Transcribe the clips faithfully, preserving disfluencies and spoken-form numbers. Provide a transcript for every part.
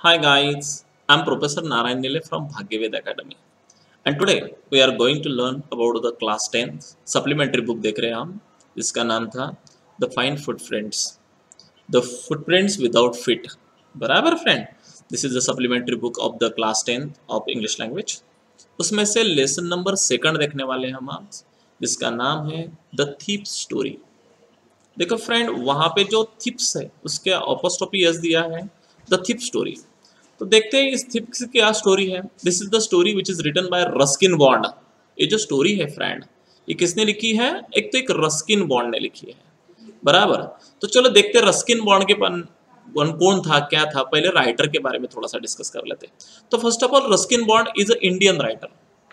Hi guys, I'm Professor Narayan Nile from Bhagyaved Academy and today we are going to learn about the class ten supplementary book देख रहे हैं हम जिसका नाम था The Fine Footprints The Footprints Without Feet बराबर friend this is the supplementary book of the class ten of English language उसमें से लेसन नंबर सेकंड देखने वाले हैं हम आज जिसका नाम है द थीप स्टोरी। देखो फ्रेंड वहां पे जो थिप्स है उसके अपोस्ट्रोफी एस दिया है द थिप स्टोरी। तो देखते हैं इस थिप की क्या स्टोरी है। This is the story which is written by Ruskin Bond. ये जो स्टोरी है फ्रेंड ये किसने लिखी है? एक तो एक रस्किन बॉन्ड ने लिखी है बराबर। तो चलो देखते हैं रस्किन बॉन्ड के पन कौन था क्या था। पहले राइटर के बारे में थोड़ा सा डिस्कस कर लेते हैं। तो first of all Ruskin Bond is a Indian writer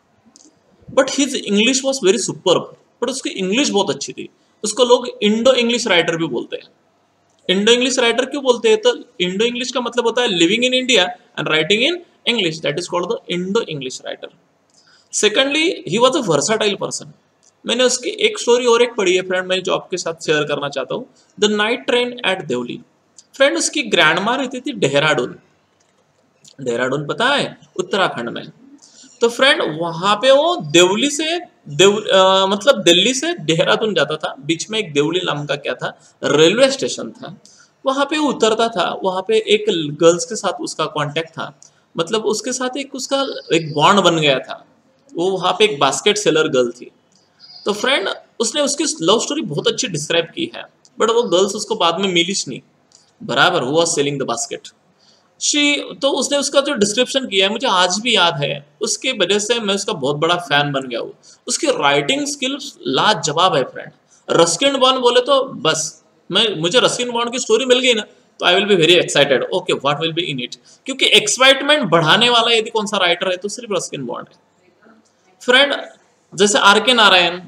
but his English was very super. But उसकी इंग्लिश बहुत अच्छी थी। उसको लोग इंडो इंग्लिश राइटर भी बोलते हैं। इंडो इंग्लिश राइटर क्यों बोलते हैं? तो इंडो इंग्लिश का मतलब होता है living in India and writing in English, that is called the Indo English writer. Secondly he was a versatile person. मैंने उसकी एक स्टोरी और एक पढ़ी है फ्रेंड, मैं जो आपके साथ शेयर करना चाहता हूँ। The night train at Deoli. Friend उसकी ग्रैंड माँ रहती थी देहरादून। देहरादून पता है उत्तराखंड में। तो फ्रेंड वहां पे वो देवली से देव आ, मतलब दिल्ली से देहरादून जाता था। बीच में एक देवली नाम का क्या था रेलवे स्टेशन था। वहां पे वो उतरता था। वहां पे एक गर्ल्स के साथ उसका कांटेक्ट था, मतलब उसके साथ एक उसका एक बॉन्ड बन गया था। वो वहां पे एक बास्केट सेलर गर्ल थी। तो फ्रेंड उसने उसकी लव स्टोरी बहुत अच्छी डिस्क्राइब की है बट वो गर्ल्स उसको बाद में मिली नहीं बराबर। वो was selling the basket she. तो उसने उसका जो डिस्क्रिप्शन किया है मुझे आज भी याद है। उसके वजह से मैं उसका बहुत बड़ा फैन बन गया हूँ। उसकी राइटिंग स्किल्स लाजवाब है फ्रेंड। रस्किन बॉन्ड बोले तो बस मैं मुझे रस्किन बॉन्ड की स्टोरी मिल गई ना तो I will be very excited. Okay what will be in it, क्योंकि एक्साइटमेंट बढ़ाने वाला यदि कौन सा राइटर है तो सिर्फ रस्किन बॉन्ड है फ्रेंड। जैसे आर के नारायण,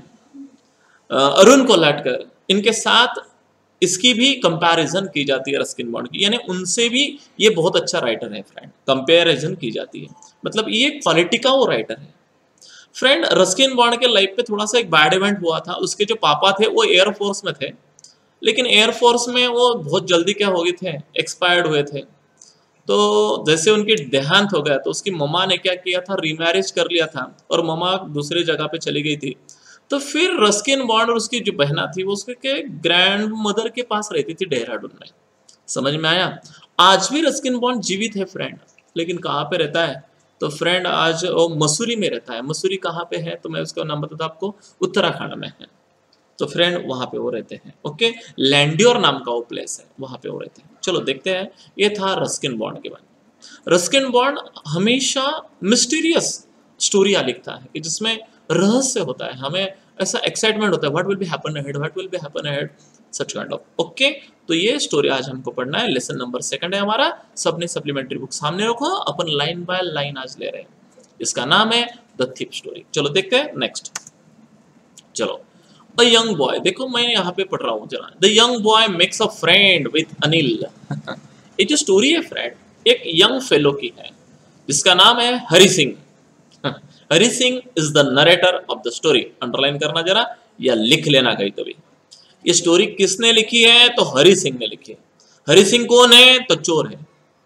अरुण कोलाटकर, इनके साथ इसकी भी कंपैरिजन की जाती है रस्किन बॉन्ड की, यानी उनसे भी ये बहुत अच्छा राइटर है फ्रेंड। कंपैरिजन की जाती है मतलब ये क्वालिटी का वो राइटर है फ्रेंड। रस्किन बॉन्ड के लाइफ पे थोड़ा सा एक बैड इवेंट हुआ था। उसके जो पापा थे वो एयरफोर्स में थे, लेकिन एयरफोर्स में वो बहुत जल्दी क्या हो गए थे, एक्सपायर्ड हुए थे। तो जैसे उनकी देहांत हो गया तो उसकी मम्मा ने क्या किया था, रीमैरिज कर लिया था और मम्मा दूसरी जगह पे चली गई थी। तो फिर रस्किन बॉन्ड और उसकी जो बहना थी वो उसके ग्रैंड मदर के पास रहती थी देहरादून में। समझ में आया? आज भी रस्किन बॉन्ड जीवित है फ्रेंड, लेकिन कहाँ पे रहता है? तो फ्रेंड आज वो मसूरी में रहता है। मसूरी कहाँ पे है तो मैं उसका नाम बताता आपको, उत्तराखंड में है। तो फ्रेंड वहां पे वो रहते हैं। ओके, लैंड्योर नाम का वो प्लेस है, वहां पे वो रहते हैं। चलो देखते हैं। ये था रस्किन बॉन्ड के बारे में। रस्किन बॉन्ड हमेशा मिस्टीरियस स्टोरियां लिखता है कि जिसमें रहस्य होता है, हमें ऐसा एक्साइटमेंट होता है, what will be happen ahead, what will be happen ahead, such kind of. Okay, तो ये स्टोरी आज हमको पढ़ना है। लेसन नंबर सेकंड है हमारा। सबने सप्लीमेंट्री बुक सामने रखो, अपन लाइन बाय लाइन आज ले रहे हैं। इसका नाम है द थीप स्टोरी। चलो देखते हैं नेक्स्ट। चलो, द यंग बॉय, देखो मैं यहाँ पे पढ़ रहा हूँ जरा। The young boy makes a friend with Anil. ये जो स्टोरी है फ्रेंड एक यंग फेलो की है जिसका नाम है Hari Singh. Hari Singh is the narrator of the story. Underline करना जरा या लिख लेना कहीं तो भी। ये स्टोरी किसने लिखी है तो हरि सिंह ने लिखी है। हरि सिंह कौन है तो चोर है।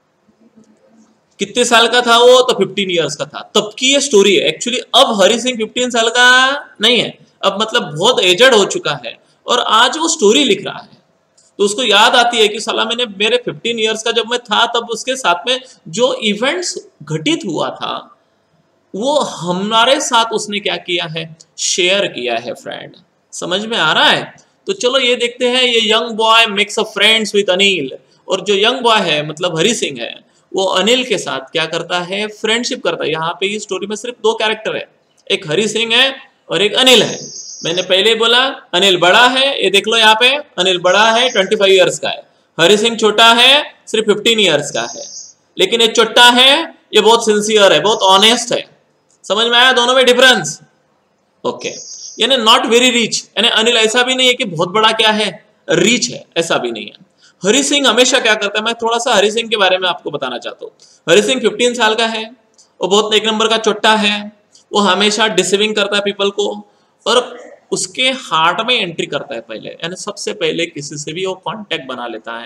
कितने साल का था वो तो फिफ्टीन इयर्स का था। तब की ये स्टोरी है एक्चुअली। अब हरि सिंह फिफ्टीन साल का नहीं है, अब मतलब बहुत एजड हो चुका है और आज वो स्टोरी लिख रहा है। तो उसको याद आती है कि साला मैंने मेरे फिफ्टीन इयर्स का जब मैं था तब उसके साथ में जो इवेंट्स घटित हुआ था वो हमारे साथ उसने क्या किया है, शेयर किया है फ्रेंड। समझ में आ रहा है? तो चलो ये देखते हैं। ये young boy makes a friends with Anil. और जो यंग बॉय है मतलब हरि सिंह है वो अनिल के साथ क्या करता है, फ्रेंडशिप करता है। यहाँ पे ये स्टोरी में सिर्फ दो कैरेक्टर है, एक हरि सिंह है और एक अनिल है। मैंने पहले बोला अनिल बड़ा है, ये देख लो यहाँ पे अनिल बड़ा है, ट्वेंटी फाइव ईयर्स का है। हरि सिंह छोटा है, सिर्फ फिफ्टीन ईयर्स का है। लेकिन ये छोटा है, ये बहुत सिंसियर है, बहुत ऑनेस्ट है। समझ में आया दोनों में डिफरेंस? ओके, यानी नॉट वेरी रिच, यानी अनिल ऐसा भी नहीं है कि बहुत बड़ा क्या है रिच है, ऐसा भी नहीं है। हरि सिंह हमेशा क्या करता है, मैं थोड़ा सा हरि सिंह के बारे में आपको बताना चाहता हूँ। हरि सिंह फिफ्टीन साल का है, वो बहुत एक नंबर का चोट्टा है। वो हमेशा डिसीविंग करता है पीपल को और उसके हार्ट में एंट्री करता है पहले, यानी सबसे पहले किसी से भी वो कांटेक्ट बना लेता है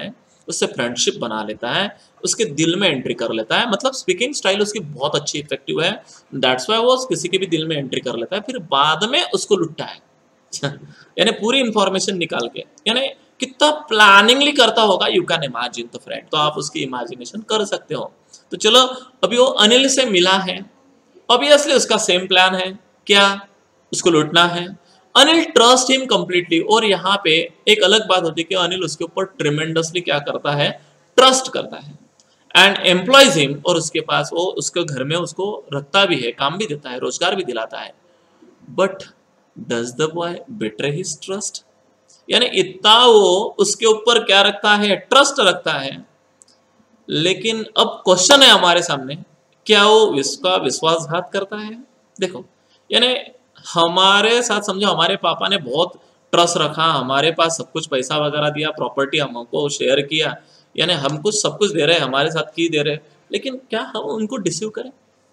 उससे फ्रेंडशिप बना लेता है, उसके दिल में एंट्री कर लेता है, मतलब स्पीकिंग स्टाइल उसकी बहुत अच्छी इफेक्टिव है, दैट्स व्हाई वो किसी के भी दिल में एंट्री कर लेता है, फिर बाद में उसको लुटता है यानी पूरी इंफॉर्मेशन निकाल के, यानी कितना प्लानिंगली करता होगा, यू कैन इमेजिन तो फ्रेंड, तो आप उसकी इमेजिनेशन कर सकते हो। तो चलो अभी वो अनिल से मिला है, ऑब्वियसली उसका सेम प्लान है, क्या उसको लूटना है। अनिल ट्रस्ट हिम कंप्लीटली, और यहाँ पे एक अलग बात होती है कि अनिल उसके ऊपर ट्रिमेंडसली क्या करता है, ट्रस्ट करता है एंड एम्प्लॉयज हिम, और उसके पास वो उसके घर में उसको रखता भी है, काम भी देता है, रोजगार भी दिलाता है। But does the boy betray his trust, यानी इतना वो उसके ऊपर क्या रखता है, ट्रस्ट रखता है, लेकिन अब क्वेश्चन है हमारे सामने, क्या वो उसका विश्वासघात करता है। देखो यानी हमारे साथ समझो हमारे पापा ने बहुत ट्रस्ट रखा, हमारे पास सब कुछ पैसा वगैरह दिया, प्रॉपर्टी हमको शेयर किया, यानी हम कुछ सब कुछ दे रहे हैं, हमारे साथ की दे रहे, लेकिन क्या हम उनको डिसीव करें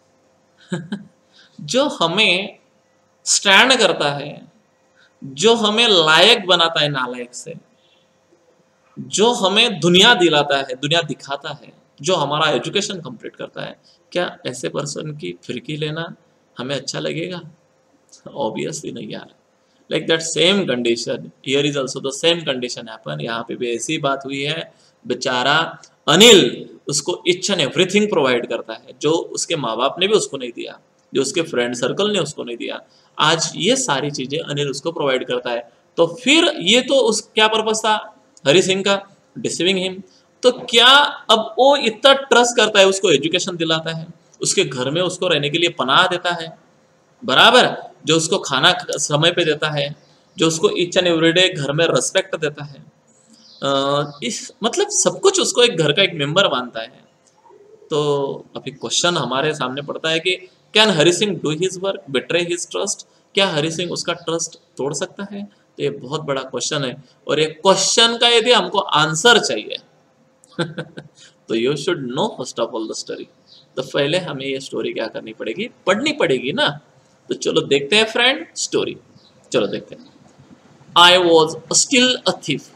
जो हमें स्टैंड करता है, जो हमें लायक बनाता है नालायक से, जो हमें दुनिया दिलाता है, दुनिया दिखाता है, जो हमारा एजुकेशन कंप्लीट करता है, क्या ऐसे पर्सन की फिरकी लेना हमें अच्छा लगेगा? ऑब्वियसली नहीं यार। Like that same condition here is also the same condition happen, यहाँ पे भी ऐसी बात हुई है। बेचारा अनिल उसको ईच एंड एवरीथिंग प्रोवाइड करता है, जो उसके माँ बाप ने भी उसको नहीं दिया, जो उसके फ्रेंड सर्कल ने उसको नहीं दिया, आज ये सारी चीजें अनिल उसको प्रोवाइड करता है। तो फिर ये तो उस क्या पर्पस था हरि सिंह का, डिसीविंग हिम। तो क्या अब वो इतना ट्रस्ट करता है, उसको एजुकेशन दिलाता है, उसके घर में उसको रहने के लिए पनाह देता है, बराबर, जो उसको खाना समय पे देता है, जो उसको ईच एंड एवरीडे घर में रेस्पेक्ट देता है, आ, इस मतलब सब कुछ उसको एक घर का एक मेंबर मानता है। तो अभी क्वेश्चन हमारे सामने पड़ता है कि can Hari Singh do his work, betray his trust, क्या हरि सिंह उसका ट्रस्ट तोड़ सकता है? तो ये बहुत बड़ा क्वेश्चन है, और ये क्वेश्चन का यदि हमको आंसर चाहिए तो you should know first of all the story. तो पहले हमें ये स्टोरी क्या करनी पड़ेगी, पढ़नी पड़ेगी ना। तो चलो देखते हैं फ्रेंड स्टोरी, चलो देखते हैं। I was still a thief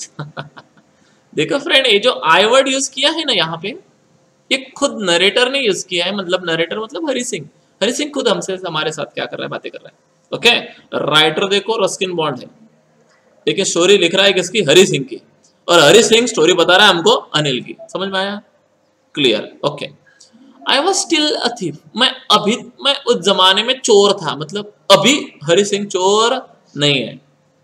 देखो फ्रेंड, ये जो आई वर्ड यूज किया है ना यहाँ पे, ये खुद नरेटर ने यूज किया है, मतलब नरेटर मतलब हरि सिंह। हरि सिंह खुद हमसे हमारे साथ क्या कर रहा है, बातें कर रहा है। ओके, राइटर देखो रस्किन बॉन्ड है, लेकिन स्टोरी लिख रहा है किसकी, हरि सिंह की, और हरि सिंह स्टोरी बता रहा है हमको अनिल की। समझ में आया? Clear? Okay. I was still a thief, मैं अभी, मैं उस जमाने में चोर था, मतलब अभी हरि सिंह चोर नहीं है।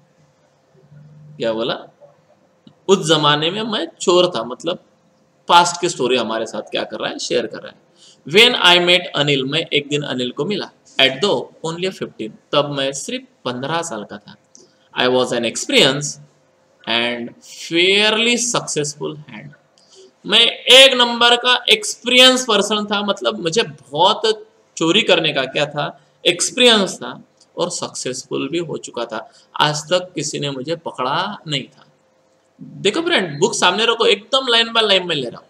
क्या बोला? उस जमाने में मैं चोर था, मतलब पास्ट की स्टोरी हमारे साथ क्या कर रहा है, शेयर कर रहा है। वेन आई मेट अनिल, मैं एक दिन अनिल को मिला, एट दो ओनली फिफ्टीन, तब मैं सिर्फ पंद्रह साल का था। I was an experience and fairly successful hand, मैं एक नंबर का एक्सपीरियंस पर्सन था, मतलब मुझे बहुत चोरी करने का क्या था, एक्सपीरियंस था, और सक्सेसफुल भी हो चुका था, आज तक किसी ने मुझे पकड़ा नहीं था। देखो फ्रेंड, बुक सामने रखो, एकदम लाइन बाय लाइन में ले रहा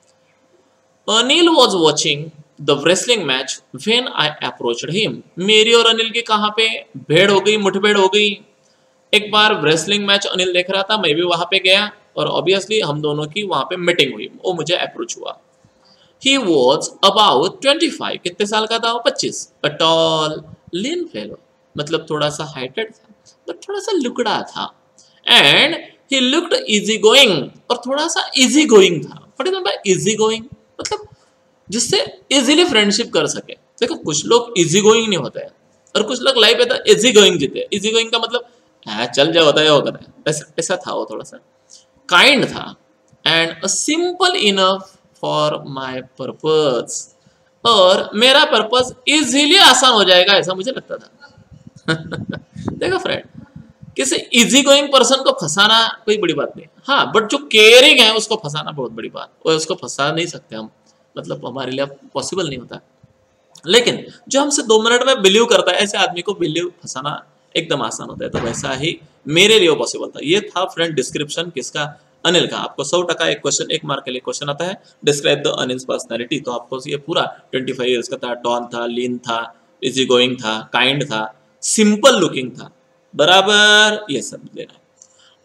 हूं। Anil was watching the wrestling match when I approached him, मेरी और अनिल की कहां पे भेड़ हो गई, मुठभेड़ हो गई। एक बार रेसलिंग मैच अनिल देख रहा था, मैं भी वहां पे गया, और ऑब्वियसली हम दोनों की वहां पे मीटिंग हुई, वो मुझे अप्रोच हुआ। He was about twenty five, कितने साल का था वो, पच्चीस, अ टॉल लीन फेलो, मतलब थोड़ा सा हाइटेड था, बट थोड़ा सा लुकड़ा था, and he looked easy going, और थोड़ा सा इजी गोइंग था। What is by easy going, मतलब जिससे इजीली फ्रेंडशिप कर सके। देखो कुछ लोग इजी गोइंग नहीं होते हैं, और कुछ लोग लाइफ है इजी गोइंग जीते। इजी गोइंग का मतलब हाँ चल जाए, होता है वो करता है, ऐसा ऐसा था वो, थोड़ा सा काइंड था, and simple enough for my purpose, और मेरा पर्पज इजीली आसान हो जाएगा ऐसा मुझे लगता था देखो फ्रेंड, किसी इजी गोइंग पर्सन को फंसाना कोई बड़ी बात नहीं, हाँ, बट जो केयरिंग है उसको फंसाना बहुत बड़ी बात, और उसको फंसा नहीं सकते हम, मतलब हमारे लिए पॉसिबल नहीं होता। लेकिन जो हमसे दो मिनट में बिलीव करता है, ऐसे आदमी को बिलीव फंसाना एकदम आसान होता है। तो वैसा ही मेरे लिए पॉसिबल था। ये था फ्रेंड डिस्क्रिप्शन किसका, अनिल का। आपको सौ टका एक क्वेश्चन, एक मार्क के लिए क्वेश्चन आता है, डिस्क्राइब द अनिल्स पर्सनैलिटी, तो आपको ये पूरा ट्वेंटी फाइव ईयर्स का था, डॉन था, लीन था, इजी गोइंग था, काइंड था, सिंपल लुकिंग था, बराबर ये सब लेना है।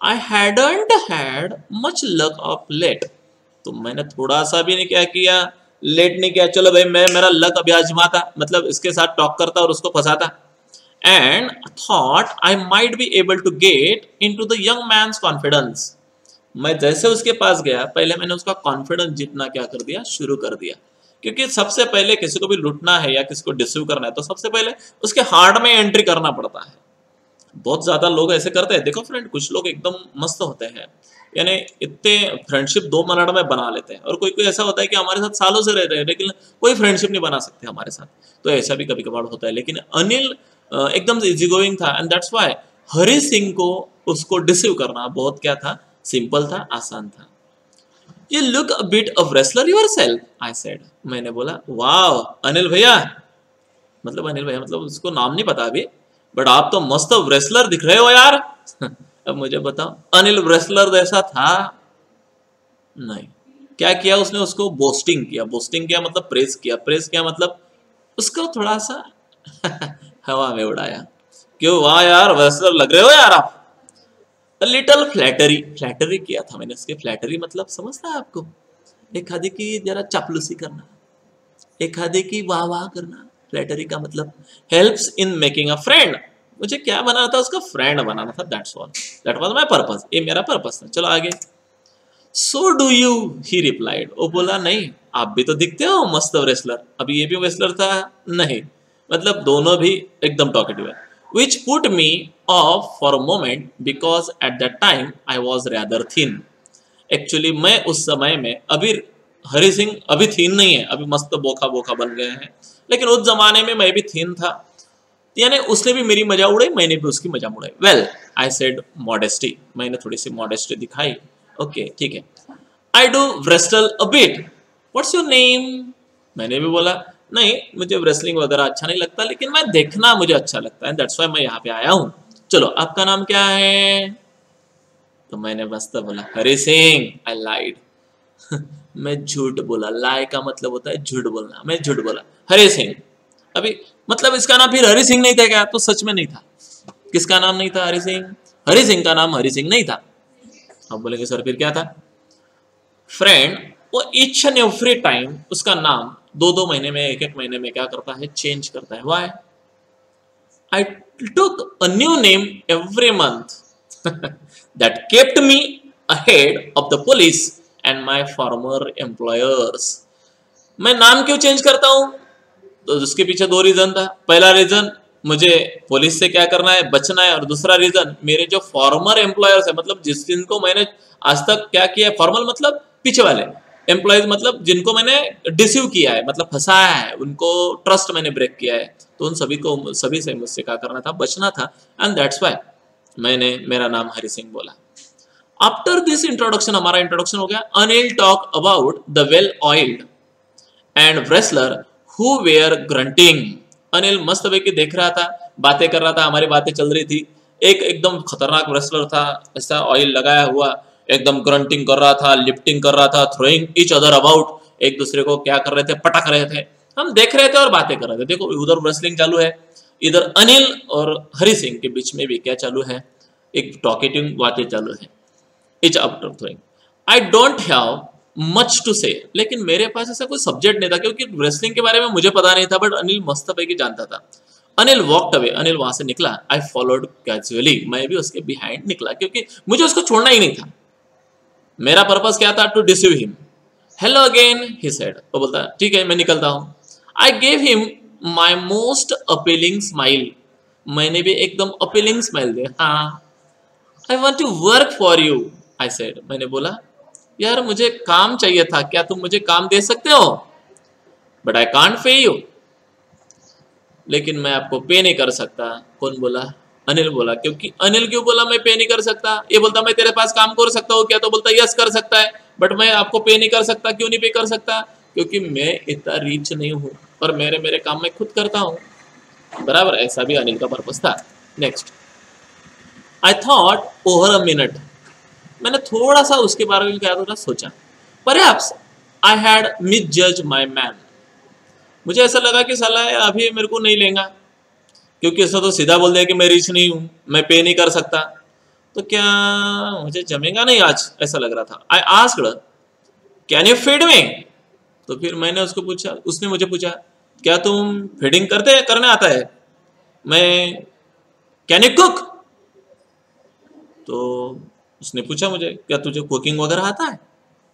I hadn't had much luck of late. तो मैंने थोड़ा सा भी नहीं क्या किया, लेट नहीं किया, चलो भाई मैं मेरा लक अभी आजमाता, मतलब इसके साथ टॉक करता और उसको फंसाता। And thought I might be able to get into the young man's confidence. मैं जैसे उसके पास गया, पहले मैंने उसका कॉन्फिडेंस जीतना क्या कर दिया, शुरू कर दिया। क्योंकि सबसे पहले किसी को भी लूटना है या किसी को डिसीव करना है तो सबसे पहले उसके हार्ट में एंट्री करना पड़ता है। बहुत ज्यादा लोग ऐसे करते हैं। देखो फ्रेंड, कुछ लोग एकदम मस्त होते हैं, यानी इतने फ्रेंडशिप दो मिनट में बना लेते हैं, और कोई कोई ऐसा होता है कि हमारे साथ सालों से रह रहे हैं लेकिन कोई फ्रेंडशिप नहीं बना सकते हमारे साथ। तो ऐसा भी कभी कभार होता है। लेकिन अनिल अ, एकदम इजी गोइंग था, and that's why Hari Singh को उसको डिसीव करना बहुत क्या था, सिंपल था, आसान था। You look a bit of wrestler yourself, I said. मैंने बोला, वाह अनिल भैया, मतलब अनिल भैया मतलब उसको नाम नहीं पता अभी, बट आप तो मस्त रेसलर दिख रहे हो यार। अब मुझे बताओ, अनिल रेसलर जैसा था नहीं। क्या किया उसने, उसको बोस्टिंग किया। बोस्टिंग किया मतलब प्रेस किया। प्रेस किया मतलब उसको थोड़ा सा हवा में उड़ाया। क्यों, वाह यार रेसलर लग रहे हो यार आप। लिटल फ्लैटरी, फ्लैटरी किया था मैंने उसके। फ्लैटरी मतलब समझता है आपको, एक आधे की जरा चापलूसी करना, एक आधे की वाह वाह करना। फ्लैटरी का मतलब helps in making a friend. मुझे क्या बनाना था, उसका फ्रेंड बनाना था, that's all, that was my purpose, ये मेरा पर्पस था। चलो आगे। So do you, he replied. वो बोला, नहीं आप भी तो दिखते हो मस्त रेसलर। अभी ये भी रेसलर था नहीं, मतलब दोनों भी एकदम टॉकेटिव है। which put me off for a moment because at that time I was rather thin. Actually मैं उस समय में, अभी हरी सिंह अभी थीन नहीं है, अभी मस्त बोखा बोखा बन गए हैं, लेकिन उस जमाने में मैं भी थीन था। यानी उसने भी मेरी मजा उड़ाई, मैंने भी उसकी मजा उड़ाई। वेल आई सेड मॉडेस्टी, मैंने थोड़ी सी मॉडेस्टी दिखाई। ओके ठीक है। I do wrestle a bit, what's your name. मैंने भी बोला, नहीं मुझे रेसलिंग वगैरह अच्छा नहीं लगता, लेकिन मैं देखना मुझे अच्छा लगता है, दैट्स व्हाई मैं यहाँ पे आया हूँ। चलो आपका नाम क्या है। तो मैंने बस तो बोला हरी सिंह। आई लाइड। मैं झूठ बोला। लाई का मतलब होता है झूठ बोलना। मैं झूठ बोला, हरी सिंह। अभी मतलब इसका नाम फिर हरी सिंह नहीं था क्या, तो सच में नहीं था। किसका नाम नहीं था, हरी सिंह। हरी सिंह का नाम हरी सिंह नहीं था। अब बोलेंगे सर फिर क्या था। फ्रेंड वो ईच एंड एवरी टाइम उसका नाम दो दो महीने में, एक एक महीने में क्या करता है, चेंज करता है। Why. I took a new name every month that kept me ahead of the police and my former employers. मैं नाम क्यों चेंज करता हूं, तो उसके पीछे दो रीजन था। पहला रीजन मुझे पुलिस से क्या करना है, बचना है, और दूसरा रीजन मेरे जो फॉर्मर एम्प्लॉयर्स है, मतलब जिस जिनको मैंने आज तक क्या किया है, फॉर्मल मतलब पीछे वाले, एम्प्लॉयज मतलब जिनको मैंने डिसीव किया है, मतलब फंसाया है, उनको ट्रस्ट मैंने ब्रेक किया है, तो उन सभी को, सभी से मुझसे क्या करना था, बचना था। एंड दैट्स व्हाई मैंने मेरा नाम हरी सिंह बोला। आफ्टर दिस इंट्रोडक्शन, हमारा इंट्रोडक्शन हो गया। Anil talk about the well oiled and wrestler who were grunting. Anil मस्त पैकी देख रहा था, बातें कर रहा था, हमारी बातें चल रही थी। एक एकदम खतरनाक रेसलर था, ऐसा ऑयल लगाया हुआ, एकदम ग्रंटिंग कर रहा था, लिफ्टिंग कर रहा था, थ्रोइंग ईच अदर अबाउट, एक दूसरे को क्या कर रहे थे, पटक रहे थे। हम देख रहे थे और बातें कर रहे थे। देखो उधर रेसलिंग चालू है, इधर अनिल और हरी सिंह के बीच में भी क्या चालू है, एक टॉकेटिंग बातें चालू है। Each after throwing. I don't have much to say, लेकिन मेरे पास ऐसा कोई सब्जेक्ट नहीं था, क्योंकि रेसलिंग के बारे में मुझे पता नहीं था, बट अनिल मस्त पैकी जानता था। अनिल वॉकड अवे, अनिल वहां से निकला। आई फॉलोड कैजुअली, मैं भी उसके बिहाइंड निकला, क्योंकि मुझे उसको छोड़ना ही नहीं था। मेरा पर्पस क्या था, to deceive him. Hello again, he said. वो बोलता ठीक है मैं निकलता हूँ। I gave him my most appealing smile, मैंने भी एकदम अपीलिंग स्माइल दिया। हाँ, I want to work for you, I said. मैंने बोला यार मुझे काम चाहिए था, क्या तुम मुझे काम दे सकते हो। But I can't pay you, लेकिन मैं आपको पे नहीं कर सकता। कौन बोला, अनिल बोला। क्योंकि अनिल क्यों बोला मैं पे नहीं कर सकता, ये बोलता मैं तेरे पास काम कर सकता हूँ क्या, तो बोलता यस कर सकता है, बट मैं आपको पे नहीं कर सकता। क्यों नहीं पे कर सकता, क्योंकि मैं इतना रीच नहीं हूँ, और मेरे मेरे काम मैं खुद करता हूँ। बराबर, ऐसा भी अनिल का पर्पस था। Next, I thought over a minute, मैंने थोड़ा सा उसके बारे में क्या थोड़ा सोचा। Perhaps I had misjudge my man, मुझे ऐसा लगा कि साला अभी मेरे को नहीं लेगा, क्योंकि ऐसा तो सीधा बोल दिया कि मैं रिच नहीं हूँ, मैं पे नहीं कर सकता। तो क्या मुझे जमेगा नहीं आज, ऐसा लग रहा था। I asked can you feed me, तो फिर मैंने उसको पूछा, उसने मुझे पूछा क्या तुम फीडिंग करते करने आता है। मैं कैन यू कुक, तो उसने पूछा मुझे क्या तुझे कुकिंग वगैरह आता है।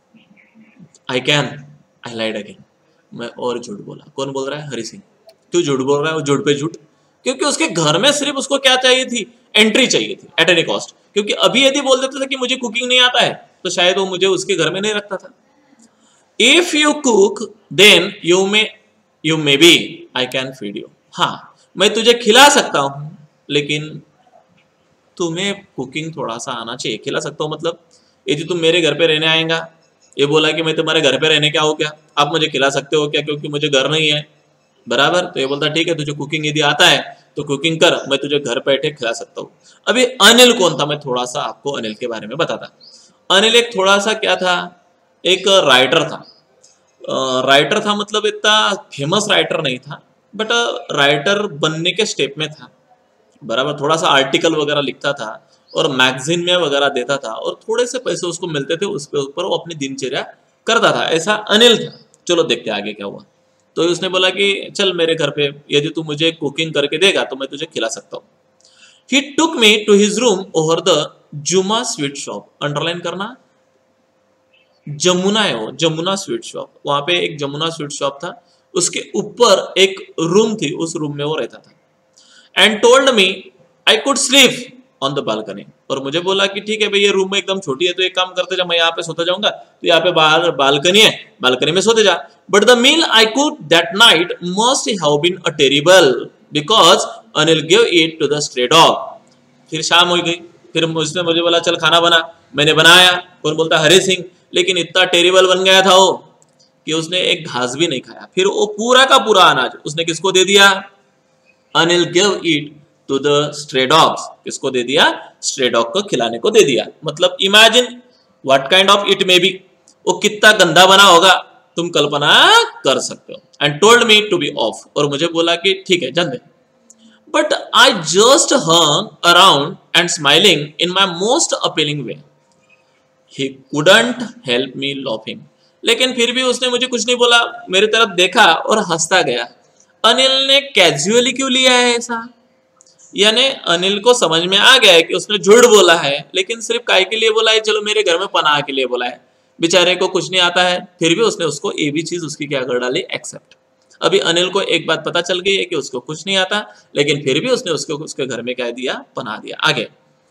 I can, I light again, मैं और झूठ बोला। कौन बोल रहा है? हरि सिंह। क्यों झूठ बोल रहा है? वो झूठ पे झूठ, क्योंकि उसके घर में सिर्फ उसको क्या चाहिए थी? एंट्री चाहिए थी एट एनी कॉस्ट। क्योंकि अभी यदि बोल देता था कि मुझे कुकिंग नहीं आता है तो शायद वो मुझे उसके घर में नहीं रखता था। If you cook then you may you may be I can feed you, हाँ मैं तुझे खिला सकता हूँ लेकिन तुम्हें कुकिंग थोड़ा सा आना चाहिए। खिला सकता हूँ मतलब यदि तुम मेरे घर पे रहने आएगा, ये बोला कि मैं तुम्हारे घर पे रहने क्या हो क्या, आप मुझे खिला सकते हो क्या क्योंकि मुझे घर नहीं है, बराबर। तो ये बोलता ठीक है तुझे कुकिंग यदि आता है तो कुकिंग कर, मैं तुझे घर बैठे खिला सकता हूँ। अभी अनिल कौन था, मैं थोड़ा सा आपको अनिल के बारे में बताता। अनिल एक थोड़ा सा क्या था, एक राइटर था। राइटर था मतलब इतना फेमस राइटर नहीं था, बट राइटर बनने के स्टेप में था, बराबर। थोड़ा सा आर्टिकल वगैरह लिखता था और मैगजीन में वगैरह देता था और थोड़े से पैसे उसको मिलते थे, उसके ऊपर वो अपनी दिनचर्या करता था। ऐसा अनिल था। चलो देखते आगे क्या हुआ। तो उसने बोला कि चल मेरे घर पे, यदि तू मुझे कुकिंग करके देगा तो मैं तुझे खिला सकता हूँ। He took me to his room over the Jumna sweet shop, underline करना, जमुना है वो, जमुना स्वीट शॉप। वहां पे एक जमुना स्वीट शॉप था, उसके ऊपर एक रूम थी, उस रूम में वो रहता था। And told me I could sleep on the balcony, और मुझे बोला कि ठीक है भाई ये रूम में एकदम छोटी है तो एक काम करते जा, मैं यहाँ पे सोता जाऊंगा, तो यहाँ पे बाहर बालकनी है, बालकनी में सोते जा। But the meal I could that night must have been a terrible because Anil give it to the stray dog. फिर शाम हो गई, फिर उसने मुझे बोला चल खाना बना, मैंने बनाया। कौन बोलता? हरि सिंह। लेकिन इतना टेरिबल बन गया था वो कि उसने एक घास भी नहीं खाया। फिर वो पूरा का पूरा अनाज उसने किसको दे दिया? Anil give it to the stray dogs. किसको दे दिया? स्ट्रे डॉग को खिलाने को दे दिया। मतलब imagine what kind of it may be, वो कितना गंदा बना होगा तुम कल्पना कर सकते हो। And told me to be off, और मुझे बोला कि ठीक है जान दे। But I just hung around and smiling in my most appealing way. He couldn't help me laughing, लेकिन फिर भी उसने मुझे कुछ नहीं बोला, मेरी तरफ देखा और हंसता गया। अनिल ने कैजुअली क्यों लिया है ऐसा? यानी अनिल को समझ में आ गया है कि उसने झूठ बोला है, लेकिन सिर्फ काय के लिए बोला है? चलो मेरे घर में पनाह के लिए बोला है, बेचारे को कुछ नहीं आता है, फिर भी उसने उसको ये भी चीज उसकी क्या कर डाली? एक्सेप्ट। अभी अनिल को एक बात पता चल गई है कि उसको कुछ नहीं आता, लेकिन फिर भी उसने उसको उसके घर में क्या दिया? पनाह दिया। आगे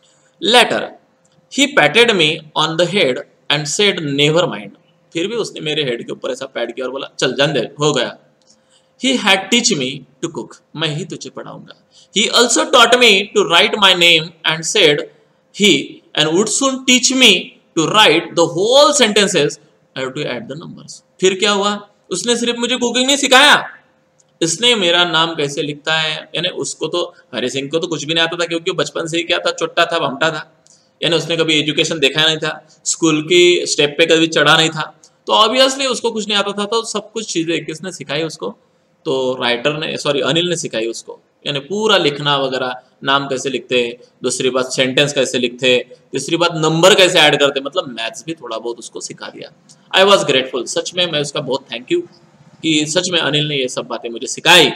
later he patted me on the head and said never mind. फिर भी उसने मेरे हेड के ऊपर ऐसा पैट किया और बोला चल जान दे, हो गया। He had teach me to cook, मैं ही तुझे पढ़ाऊंगा। He also taught me to write my name and said he and would soon teach me to write the whole sentences. I have to add the numbers. फिर क्या हुआ? उसने सिर्फ मुझे cooking नहीं सिखाया, इसने मेरा नाम कैसे लिखता है, यानी उसको तो हरि सिंह को तो कुछ भी नहीं आता था क्योंकि बचपन से ही क्या था? चोट्टा था, भमटा था, यानी उसने कभी एजुकेशन देखा नहीं था, स्कूल की स्टेप पे कभी चढ़ा नहीं था, तो ऑब्वियसली उसको कुछ नहीं आता था। तो सब कुछ चीजें किसने सिखाई उसको? तो राइटर ने, सॉरी अनिल ने सिखाई उसको, यानी पूरा लिखना वगैरह, नाम कैसे लिखते, दूसरी बात सेंटेंस कैसे लिखते, तीसरी बात नंबर कैसे ऐड करते, मतलब मैथ्स भी थोड़ा बहुत उसको सिखा दिया। आई वॉज ग्रेटफुल, सच में मैं उसका बहुत थैंक यू कि सच में अनिल ने ये सब बातें मुझे सिखाई।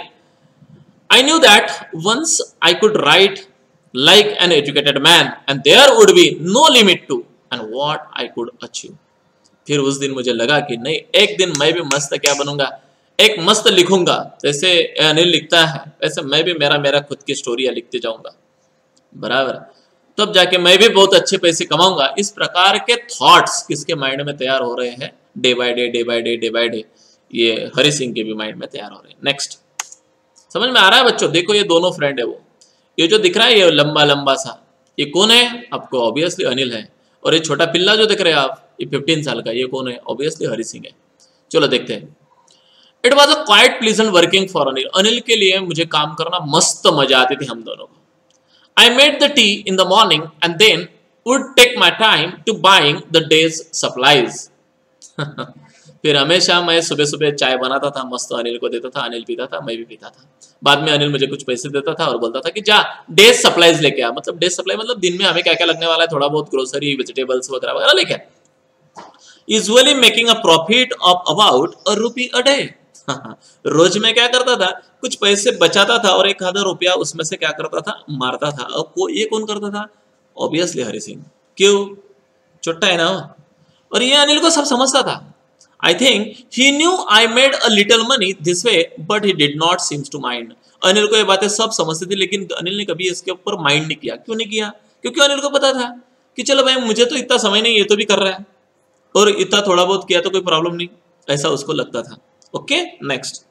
I knew that once I could write like an educated man and there would be no limit to and what I could achieve. फिर उस दिन मुझे लगा कि नहीं, एक दिन मैं भी मस्त क्या बनूंगा, एक मस्त लिखूंगा, जैसे अनिल लिखता है वैसे मैं भी मेरा मेरा खुद की स्टोरियां लिखते जाऊंगा, बराबर। तब जाके मैं भी बहुत अच्छे पैसे कमाऊंगा। इस प्रकार के थॉट्स किसके माइंड में तैयार हो रहे हैं? Day by day day by day day by day, ये हरि सिंह के भी माइंड में तैयार हो रहे हैं। नेक्स्ट, समझ में आ रहा है बच्चों? देखो ये दोनों फ्रेंड है, वो ये जो दिख रहा है ये लंबा लंबा सा, ये कौन है आपको? ऑब्वियसली अनिल है। और ये छोटा पिल्ला जो दिख रहे हैं आप, ये फिफ्टीन साल का, ये कौन है? ऑब्वियसली हरि सिंह है। चलो देखते हैं। It was a quite pleasant working for Anil. Anil के लिए मुझे काम करना मस्त मजा आती थी हम दोनों को। I made the tea in the morning and then would take my time to buying the day's supplies. फिर हमेशा मैं सुबह सुबह चाय बनाता था, मस्त अनिल को देता था, अनिल पीता था, मैं भी पीता था। बाद में अनिल मुझे कुछ पैसे देता था और बोलता था कि जा डेज सप्लाईज लेके आ। मतलब डेज सप्लाई मतलब दिन में हमें क्या क्या लगने वाला है, थोड़ा बहुत ग्रोसरी, वेजिटेबल्स वगैरह वगैरह लेके आ। Usually making a profit of about a rupee a day. रोज में क्या करता था, कुछ पैसे बचाता था और एक आधा रुपया उसमें से क्या करता था, मारता था। और को, ये कौन करता था? ऑब्वियसली हरि सिंह। क्यों? छोटा है ना वो। और ये अनिल को सब समझता था। I think he knew I made a little money this way but he did not seems to mind. Anil को ये बातें सब समझती थी, लेकिन अनिल ने कभी इसके ऊपर माइंड नहीं किया। क्यों नहीं किया? क्योंकि अनिल को पता था कि चलो भाई मुझे तो इतना समय नहीं, ये तो भी कर रहा है और इतना थोड़ा बहुत किया तो कोई प्रॉब्लम नहीं, ऐसा उसको लगता था। Okay next,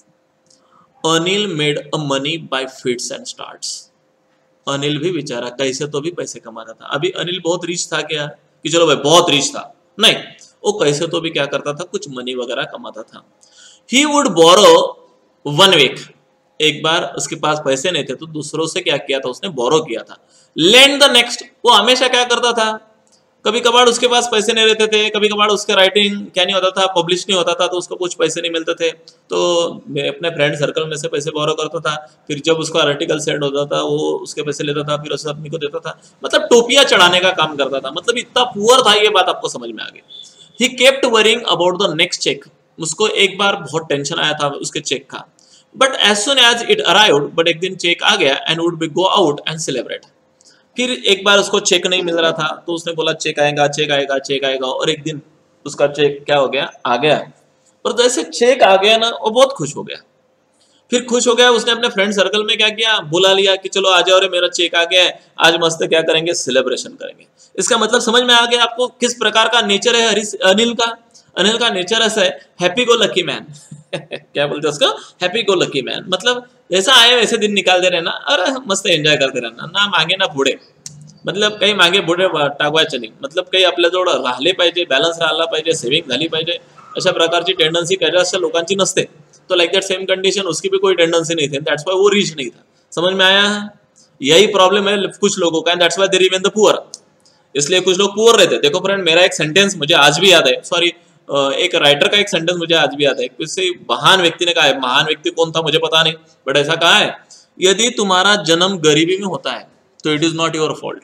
Anil made a money by fits and starts. Anil भी बेचारा कैसे तो भी पैसे कमाता था। अभी अनिल बहुत रिच था क्या कि चलो भाई बहुत रिच था, नहीं, वो कैसे तो भी क्या करता था, कुछ मनी वगैरह कमाता था। He would borrow one week. एक बार उसके पास पैसे नहीं थे तो दूसरों से क्या किया था, उसने बोरो किया था। लेंड द नेक्स्ट, वो हमेशा क्या करता था, कभी कभार उसके पास पैसे नहीं रहते थे, कभी कभार उसका राइटिंग क्या नहीं होता था, पब्लिश नहीं होता था, तो उसको कुछ पैसे नहीं मिलते थे, तो मैं अपने फ्रेंड सर्कल में से पैसे बोरो करता था। फिर जब उसका आर्टिकल सेंड होता था वो उसके पैसे लेता था, फिर उसे अपनी को देता था। मतलब टोपिया चढ़ाने का काम करता था। मतलब इतना पुअर था, ये बात आपको समझ में आ गई। He kept worrying about the next cheque. उसको एक बार बहुत टेंशन आया था उसके चेक का। But as soon as it arrived, but एक दिन चेक आ गया and would be go out and celebrate. फिर एक बार उसको चेक नहीं मिल रहा था तो उसने बोला चेक आएगा चेक आएगा चेक आएगा, और एक दिन उसका चेक क्या हो गया, आ गया। और जैसे चेक आ गया ना, वो बहुत खुश हो गया। फिर खुश हो गया, उसने अपने फ्रेंड सर्कल में क्या किया, बुला लिया कि चलो आ जाओ रे, मेरा चेक आ गया है, आज मस्त क्या करेंगे, सेलिब्रेशन करेंगे। इसका मतलब समझ में आ गया आपको किस प्रकार का नेचर है हरीश अनिल का। अनिल का नेचर ऐसा है, हैप्पी गो लकी मैन। क्या बोलते हैं उसको, हैप्पी गो लकी मैन। मतलब जैसा आए वैसे दिन निकालते रहना और मस्त एंजॉय करते रहना, ना मागे ना पुढे। मतलब काही मागे पुढे टाकवायचं नाही, मतलब काही आपल्याजवळ राहिले पाहिजे, बॅलन्स राहिला पाहिजे, सेव्हिंग झाली पाहिजे, अशा प्रकारची टेंडन्सी काही लोकांची नसते। तो लाइक दैट सेम कंडीशन उसकी भी कोई टेंडेंसी नहीं थी, दैट्स व्हाई वो रिच नहीं था। समझ में आया? यही प्रॉब्लम है कुछ लोगों का, that's why they remain the poor. इसलिए कुछ लोग पुअर रहते हैं। देखो फ्रेंड, मेरा एक सेंटेंस मुझे आज भी याद है, सॉरी एक राइटर का एक सेंटेंस मुझे आज भी याद है, किसी महान व्यक्ति ने कहा है, महान व्यक्ति कौन था मुझे पता नहीं, बट ऐसा कहा है, यदि तुम्हारा जन्म गरीबी में होता है तो it is not your fault.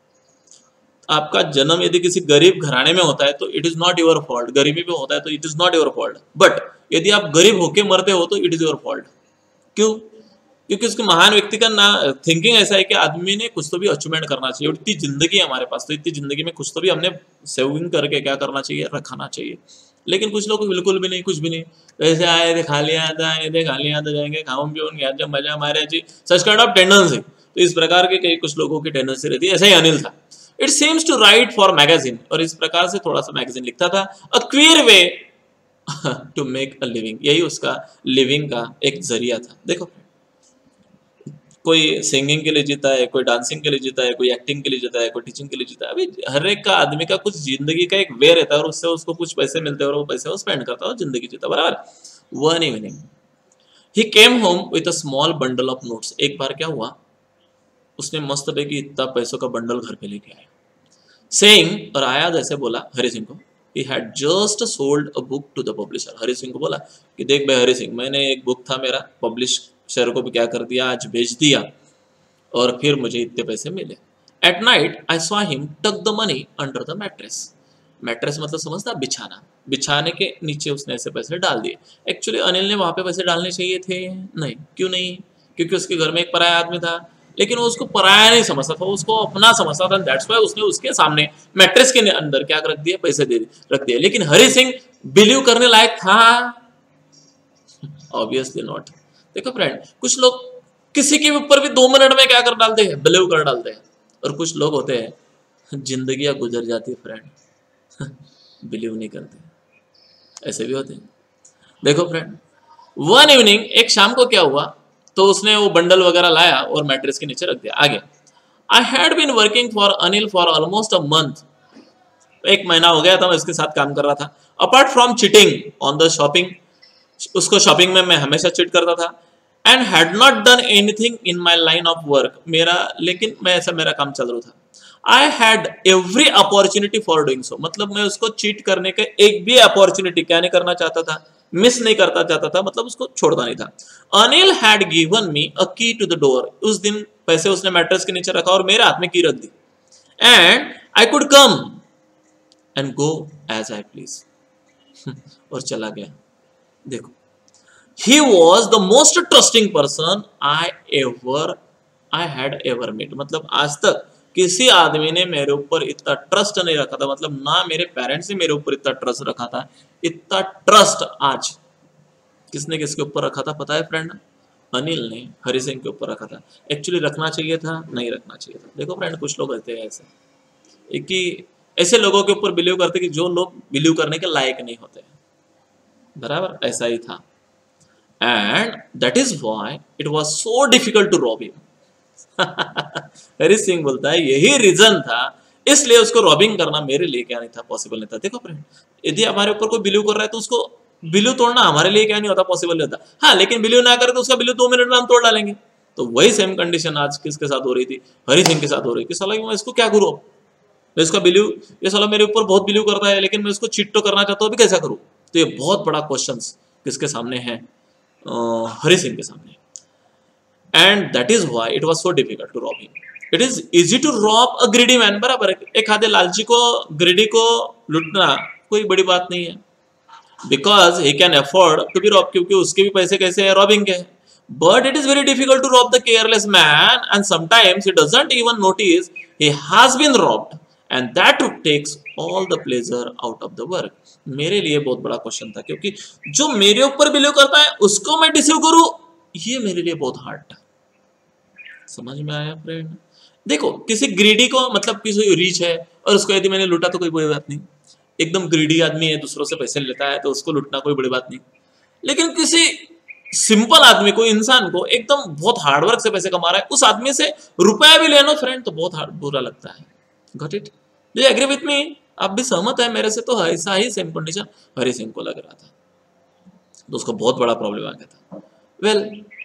आपका जन्म यदि किसी गरीब घराने में होता है तो it is not your fault. गरीबी में होता है तो it is not your fault, but यदि आप गरीब होके मरते हो तो इट इज योर फॉल्ट। क्यों? क्योंकि उसके महान व्यक्ति का ना थिंकिंग ऐसा है कि आदमी ने कुछ तो भी अचीवमेंट करना चाहिए, और इतनी जिंदगी है हमारे पास, तो इतनी जिंदगी में कुछ तो भी हमने सेविंग करके क्या करना चाहिए, रखना चाहिए। लेकिन कुछ लोग बिल्कुल भी नहीं, कुछ भी नहीं, ऐसे आए थे खा लिया था, आए थे खा लिया था, जाएंगे खाऊं पियूं जब मजा हमारे अच्छी, सच काइंड ऑफ टेंडेंसी। तो इस प्रकार के कई कुछ लोगों की टेंडेंसी रहती है। ऐसा ही अनिल था। It seems to write for magazine, और इस प्रकार से थोड़ा सा मैगजीन लिखता था। A queer way to make a living, यही उसका लिविंग का एक जरिया था। देखो, कोई सिंगिंग के लिए जीता है, कोई डांसिंग के लिए जीता है, कोई एक्टिंग के लिए जीता है, कोई टीचिंग के लिए जीता है। अभी हर एक का आदमी का कुछ जिंदगी का एक वे रहता है, और उससे उसको कुछ पैसे मिलते हैं और वो पैसे वो स्पेंड करता है और जिंदगी जीता, बराबर। One evening he came home with a small bundle of notes. एक बार क्या हुआ, उसने मस्त पैकी इतना पैसों का बंडल घर पे लेके आया। सेइंग, और आया जैसे बोला हरि सिंह को, he had just sold a book to the publisher। Hari Singh को बोला कि देख भाई हरि सिंह, मैंने एक बुक था मेरा, पब्लिशर को भी क्या कर दिया, आज भेज दिया, और फिर मुझे इतने पैसे मिले। At night I saw him tuck the money under the mattress. Mattress मतलब समझता, बिछाना, बिछाने के नीचे उसने ऐसे पैसे डाल दिए। एक्चुअली अनिल ने वहां पे पैसे डालने चाहिए थे, नहीं, क्यों नहीं? क्योंकि उसके घर में एक पराया आदमी था, लेकिन वो उसको पराया नहीं समझता था, उसको अपना समझता था। दैट्स व्हाई उसने उसके सामने मैट्रेस के अंदर क्या रख दिया, पैसे दे रख दिए। लेकिन हरि सिंह बिलीव करने लायक था? Obviously not. देखो फ्रेंड, कुछ लोग किसी के ऊपर भी दो मिनट में क्या कर डालते हैं, बिलीव कर डालते हैं, और कुछ लोग होते हैं जिंदगियां गुजर जाती है फ्रेंड, बिलीव नहीं करते, ऐसे भी होते हैं। देखो फ्रेंड, वन इवनिंग, एक शाम को क्या हुआ, तो उसने वो बंडल वगैरह लाया और मैट्रेस के नीचे रख दिया। आगे, I had been working for Anil for almost a month. एक महीना हो गया था मैं उसके साथ काम कर रहा था। Apart from cheating on the shopping, उसको शॉपिंग में मैं हमेशा चिट करता था। And had not done anything in my line of work, मेरा लेकिन मैं ऐसा मेरा काम चल रहा था। I had every opportunity for doing so, मतलब मैं उसको चीट करने के एक भी अपॉर्चुनिटी क्या नहीं करना चाहता था, मिस नहीं करता चाहता था, मतलब उसको छोड़ता नहीं था। Anil had given me a key to the door, उस दिन पैसे उसने मैट्रेस के नीचे रखा और मेरे हाथ में की रख दी, and I could come and go as I please, और चला गया। देखो, he was the most trusting person I ever I had ever met, मतलब आज तक किसी आदमी ने मेरे ऊपर इतना ट्रस्ट नहीं रखा था, मतलब ना मेरे पेरेंट्स ने मेरे ऊपर इतना ट्रस्ट रखा था, इतना ट्रस्ट आज किसने किसके ऊपर रखा था पता है फ्रेंड? अनिल ने हरि सिंह के ऊपर रखा था। एक्चुअली रखना चाहिए था, नहीं रखना चाहिए था। देखो फ्रेंड, कुछ लोग रहते हैं ऐसे, एक कि ऐसे लोगों के ऊपर बिलीव करते कि जो लोग बिलीव करने के लायक नहीं होते, बराबर ऐसा ही था। And that is why it was so difficult to rob him. Hari Singh बोलता है यही रीजन था, इसलिए उसको रॉबिंग करना मेरे लिए क्या नहीं था, पॉसिबल नहीं था। देखो फ्रेंड, यदि हमारे ऊपर कोई बिलीव कर रहा है तो उसको बिलीव तोड़ना हमारे लिए क्या नहीं होता, पॉसिबल नहीं होता। हाँ, लेकिन बिलीव ना करे तो उसका बिलीव दो मिनट में हम तोड़ डालेंगे। तो वही सेम कंडीशन आज किसके साथ हो रही थी? हरि सिंह के साथ हो रही कि साला मैं इसको क्या करूँ, मैं इसका बिलीव, ये साला मेरे ऊपर बहुत बिलीव करता है लेकिन मैं इसको चीट तो करना चाहता हूँ, अभी कैसा करूँ? तो ये बहुत बड़ा क्वेश्चन किसके सामने है? हरि सिंह के सामने। And that is why it was so difficult to rob him. It is easy to rob a greedy man, बराबर है। एक आधे लालची को, ग्रीडी को लूटना कोई बड़ी बात नहीं है, because he can afford to be rob, क्योंकि उसके भी पैसे कैसे हैं, रॉबिंग के। But it is very difficult to rob the careless man, and sometimes he doesn't even notice he has been robbed, and that takes all the pleasure out of the work. मेरे लिए बहुत बड़ा question था, क्योंकि जो मेरे ऊपर believe करता है उसको मैं डिसीव करूं, ये मेरे लिए बहुत हार्ड था। समझ में आया फ्रेंड? देखो, किसी ग्रीडी को, मतलब किसी रिच है और उसको यदि मैंने लूटा तो कोई बड़ी बात नहीं, एकदम ग्रीडी आदमी है, दूसरों से पैसे लेता है तो उसको लूटना कोई बड़ी बात नहीं। लेकिन किसी सिंपल आदमी को, इंसान को, एकदम बहुत हार्डवर्क से पैसे कमा रहा है, उस आदमी से रुपया भी लेना फ्रेंड तो बहुत बुरा लगता है। Got it? Do you agree with me? आप भी सहमत है मेरे से? तो ऐसा ही सेम कंडीशन हरि सिंह को लग रहा था, तो उसको बहुत बड़ा प्रॉब्लम आ गया था। Well,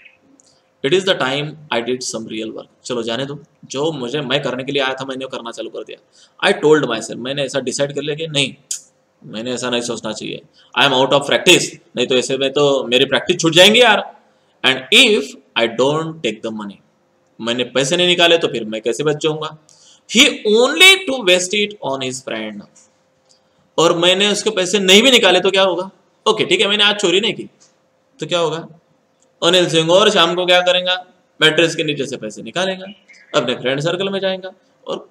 it is the time I did some real work. चलो जाने दो, जो मुझे मैं करने के लिए आया था मैंने करना चालू कर दिया। आई टोल्ड माई सेल्फ, मैंने ऐसा डिसाइड कर लिया कि नहीं, मैंने ऐसा नहीं सोचना चाहिए, I am out of practice, नहीं तो ऐसे में तो मेरी प्रैक्टिस छूट जाएंगी यार। And if I don't take the money, मैंने पैसे नहीं निकाले तो फिर मैं कैसे बच जाऊंगा? He only to waste it on his friend, और मैंने उसके पैसे नहीं भी निकाले तो क्या होगा? ओके ठीक है, मैंने आज चोरी नहीं की तो क्या होगा? अनिल सिंह और शाम को क्या करेगा? मैट्रेस के नीचे से पैसे निकालेगा, अपने फ्रेंड सर्कल में जाएगा और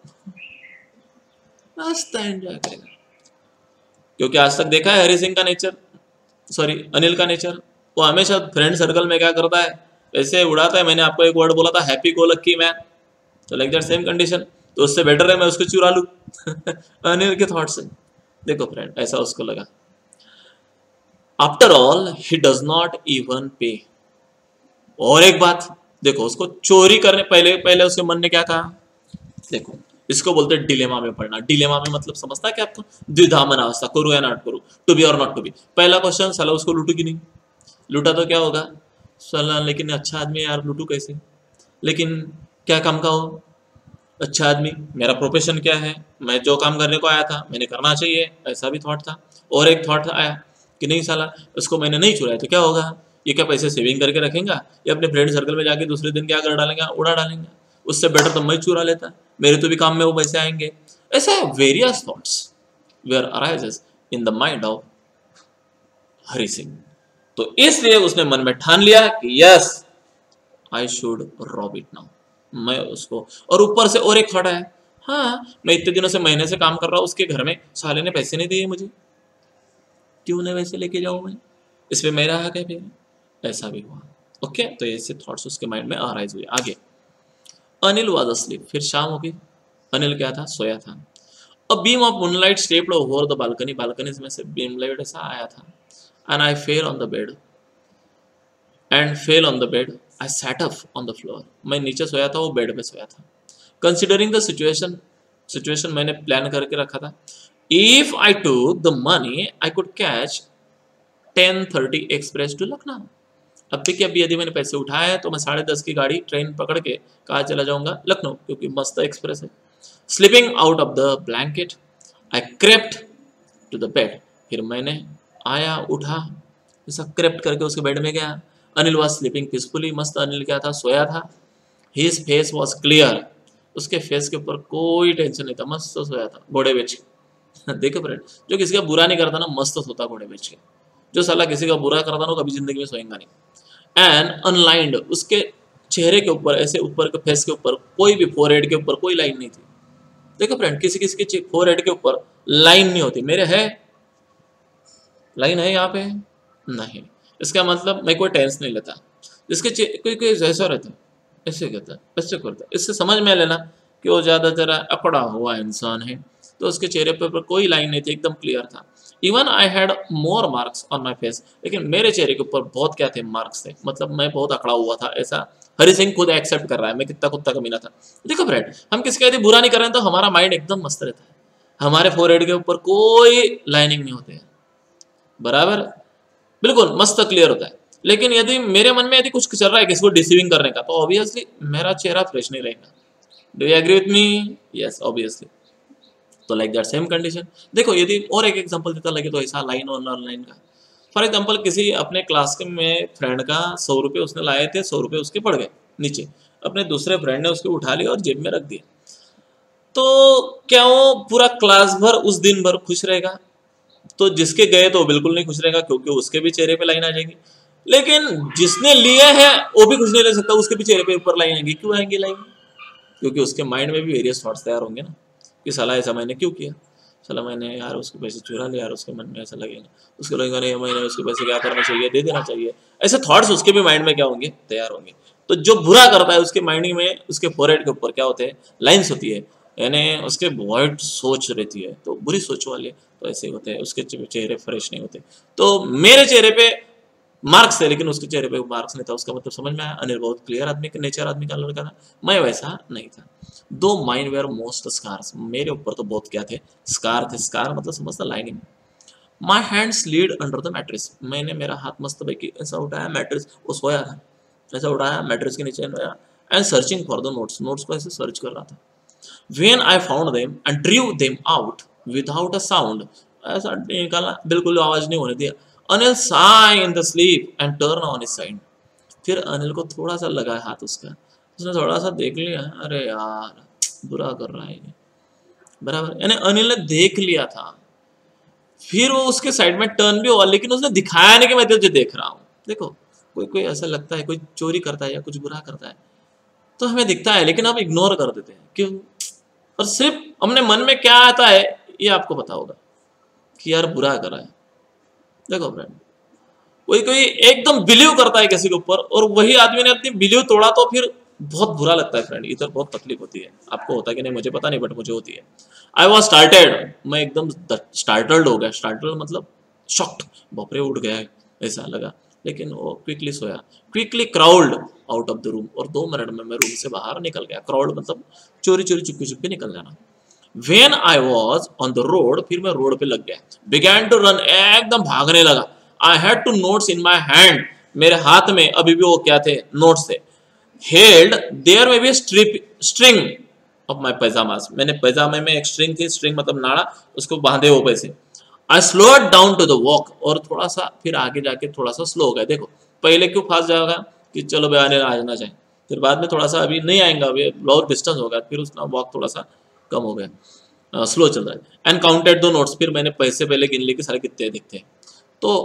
मस्त एंजॉय करेगा। क्योंकि आज तक देखा है हरि सिंह का नेचर, सॉरी अनिल का नेचर, वो हमेशा फ्रेंड सर्कल में क्या करता है? पैसे उड़ाता है। मैंने आपको एक वर्ड बोला था, हैप्पी गो लकी मैन, तो लाइक दैट सेम कंडीशन। तो उससे बेटर है मैं उसको चुरा लूं अनिल के थॉट से। देखो फ्रेंड, ऐसा उसको लगा। After all he does not even pay. और एक बात देखो, उसको चोरी करने पहले पहले उसके मन ने क्या कहा? देखो, इसको बोलते हैं डिलेमा में पड़ना। डिलेमा में मतलब समझता है क्या आपको? द्विधा मन अवस्था, करूं या नॉट करूं, टू बी और नॉट टू बी। पहला क्वेश्चन, साला उसको लूटू कि नहीं? लूटा तो क्या होगा? साला लेकिन अच्छा आदमी है यार, लूटू कैसे? लेकिन क्या काम का हो? अच्छा आदमी, मेरा प्रोफेशन क्या है, मैं जो काम करने को आया था मैंने करना चाहिए, ऐसा भी थॉट था। और एक थॉट आया कि नहीं साला, उसको मैंने नहीं चुराया तो क्या होगा? ये क्या पैसे सेविंग करके रखेगा या अपने फ्रेंड सर्कल में जाके दूसरे दिन क्या कर डालेंगे? उड़ा डालेंगे। उससे बेटर तो मैं चुरा लेता, मेरे तो भी काम में वो पैसे आएंगे। ऐसा various thoughts were arises in the mind of Hari Singh. तो इसलिए उसने मन में ठान लिया कि yes, I should rob it now. मैं उसको, और ऊपर से और एक थॉट है, हाँ मैं इतने दिनों से, महीने से काम कर रहा हूँ उसके घर में, साले ने पैसे नहीं दिए मुझे, क्यों नहीं वैसे लेके जाऊँ मैं, इसमें मेरा हक है फिर। ऐसा भी हुआ। ओके, तो ऐसे थॉट्स उसके माइंड में अराइज हुए। आगे, अनिल वाज अस्लीप। फिर शाम हो गई, अनिल क्या था? सोया था। A beam of moonlight stepped over the balcony. Balcony में से बीम लाइट ऐसा आया था। And I fell on the bed and fell on the bed I sat up on the floor. मैं नीचे सोया था, वो बेड पे सोया था। कंसिडरिंग द सिचुएशन, सिचुएशन मैंने प्लान करके रखा था। If I took the money I could catch ten thirty express to Lucknow. अब देखिए, अभी यदि मैंने पैसे उठाए हैं तो मैं साढ़े दस की गाड़ी ट्रेन पकड़ के कहाँ चला जाऊंगा? लखनऊ, क्योंकि मस्त एक्सप्रेस है। Sleeping out of the blanket I crept to the bed. फिर मैंने आया, उठा, ऐसा क्रेप्ट करके उसके बेड में गया। Anil was sleeping peacefully. मस्त अनिल क्या था, सोया था। His face was clear. उसके फेस के ऊपर कोई टेंशन नहीं था, मस्त सोया था घोड़े बेच के। देखो फ्रेंड, जो किसी का बुरा नहीं करता ना, मस्त सोता घोड़े बेच के। जो साला किसी का बुरा करता ना, कभी जिंदगी में सोएगा नहीं। एंड अनलाइंड, उसके चेहरे के ऊपर, ऐसे ऊपर के फेस के ऊपर कोई भी फोरहेड के ऊपर कोई लाइन नहीं थी। देखो फ्रेंड, किसी किसी के फोरहेड के ऊपर लाइन नहीं होती। मेरे है लाइन, है यहाँ पे नहीं। इसका मतलब मैं कोई टेंशन नहीं लेता। जिसके कोई कोई ऐसा रहता है, ऐसे कहता है, ऐसे करता है, इससे समझ में लेना कि वो ज़्यादातर अकड़ा हुआ इंसान है। तो उसके चेहरे पर कोई लाइन नहीं थी, एकदम क्लियर था। Even I had more marks on my face, लेकिन मेरे चेहरे के ऊपर बहुत क्या थे, मार्क्स थे। मतलब मैं बहुत अकड़ा हुआ था, ऐसा हरि सिंह खुद एक्सेप्ट कर रहा है मैं कितना कुत्ता कमीना था। देखो फ्रेंड, हम किसी का यदि बुरा नहीं कर रहे हैं तो हमारा माइंड एकदम मस्त रहता है। हमारे फोरहेड के ऊपर कोई लाइनिंग नहीं होती है, बराबर, बिल्कुल मस्त क्लियर होता है। लेकिन यदि मेरे मन में यदि कुछ चल रहा है किसी को डिसीविंग करने का, तो ऑब्वियसली मेरा चेहरा फ्रेश नहीं रहेगा। Do you agree with me? Yes, obviously. तो लाइक दैट सेम कंडीशन। देखो, यदि और एक एग्जांपल देता लगे तो ऐसा लाइन और नॉन लाइन का। फॉर एग्जांपल, किसी अपने क्लास के में फ्रेंड का सौ रुपये उसने लाए थे, सौ रुपये उसके पड़ गए नीचे। अपने दूसरे फ्रेंड ने उसको उठा लिया और जेब में रख दिया। तो क्या वो पूरा क्लास भर उस दिन भर खुश रहेगा? तो जिसके गए तो बिल्कुल नहीं खुश रहेगा, क्योंकि उसके भी चेहरे पे लाइन आ जाएगी। लेकिन जिसने लिए हैं वो भी खुश नहीं रह सकता, उसके भी चेहरे पे ऊपर लाइन आएगी। क्यों आएंगी लाइन? क्योंकि उसके माइंड में भी वेरियस थॉट्स तैयार होंगे ना, कि साला ऐसा मैंने क्यों किया, साला मैंने यार उसके पैसे चुरा लिया, यार उसके मन में ऐसा लगेगा, उसको लगेगा नहीं मैंने उसके पैसे क्या करना चाहिए, दे देना चाहिए। ऐसे थॉट्स उसके भी माइंड में क्या होंगे, तैयार होंगे। तो जो बुरा करता है उसके माइंड में, उसके फोरहेड के ऊपर क्या होते हैं, लाइन्स होती है, यानी उसके वाइट सोच रहती है, तो बुरी सोच वाले तो ऐसे होते हैं, उसके चेहरे फ्रेश नहीं होते। तो मेरे चेहरे पे मार्क्स थे, लेकिन उसके चेहरे पे मार्क्स नहीं था। उसका मतलब समझ में आया, अनिल बहुत क्लियर आदमी का नेचर आदमी का लड़का था, मैं वैसा नहीं था। दो माइंड वेयर मोस्ट स्कार्स, मेरे ऊपर तो बहुत क्या थे, स्कार थे। स्कार मतलब समझता lining. My hand slid under the mattress, मैंने मेरा हाथ मस्त भाई ऐसा उठाया, मैट्रेस वो सोया था, ऐसा उठाया मैट्रेस के नीचे गया and searching for the notes, notes को ऐसे सर्च कर रहा था। When I found them and drew them out without a sound, ऐसा निकाला, बिल्कुल आवाज नहीं होने दिया। Anil sigh in the sleep and turn on his side, फिर अनिल को थोड़ा सा लगा हाथ उसका, उसने थोड़ा सा देख लिया, अरे यार बुरा कर रहा है ये, बराबर, यानी अनिल ने देख लिया था। फिर वो उसके साइड में टर्न भी हुआ, लेकिन उसने दिखाया नहीं कि मैं तुझे देख रहा हूँ। देखो, कोई कोई ऐसा लगता है, कोई चोरी करता है या कुछ बुरा करता है तो हमें दिखता है, लेकिन हम इग्नोर कर देते हैं। क्यों? और सिर्फ हमने मन में क्या आता है ये आपको पता होगा कि यार बुरा कर रहा है। देखो फ्रेंड, कोई कोई एकदम बिलीव करता है किसी के ऊपर, और वही आदमी ने अपनी बिलीव तोड़ा तो फिर बहुत बुरा लगता है फ्रेंड, इधर बहुत तकलीफ होती है। आपको होता है कि नहीं मुझे पता नहीं, बट मुझे होती है। आई वॉज स्टार्टेड, मैं एकदम स्टार्टल्ड हो गया। स्टार्टल्ड मतलब शॉक्ड, बपरे उठ गया है ऐसा लगा। लेकिन वो क्विकली सोया, quickly crawled out of the room, और दो मिनट में मैं रूम से बाहर निकल गया। क्राउड मतलब चोरी चोरी चुपके चुपके निकल जाना। When I was on the road, फिर मैं रोड पे लग गया। Began to run, एकदम भागने लगा। I had two notes in my hand, मेरे हाथ में अभी भी वो क्या थे, नोट्स थे। Held there may be a strip string of my pajamas, मैंने पैजामे में एक स्ट्रिंग थी, स्ट्रिंग मतलब नाड़ा, उसको बांधे वो पैसे। I slowed down to the walk, और थोड़ा सा फिर आगे जाके थोड़ा सा स्लो हो गया। देखो पहले क्यों फास्ट जाएगा कि चलो भाई आने आ जाना चाहिए, फिर बाद में थोड़ा सा अभी नहीं आएगा, अभी बहुत डिस्टेंस हो गया, फिर उसका वॉक थोड़ा सा कम हो गया, स्लो चल रहा है। एंड काउंटेड दो नोट्स, फिर मैंने पैसे पहले गिन लिए कि सारे कितने दिखते हैं, तो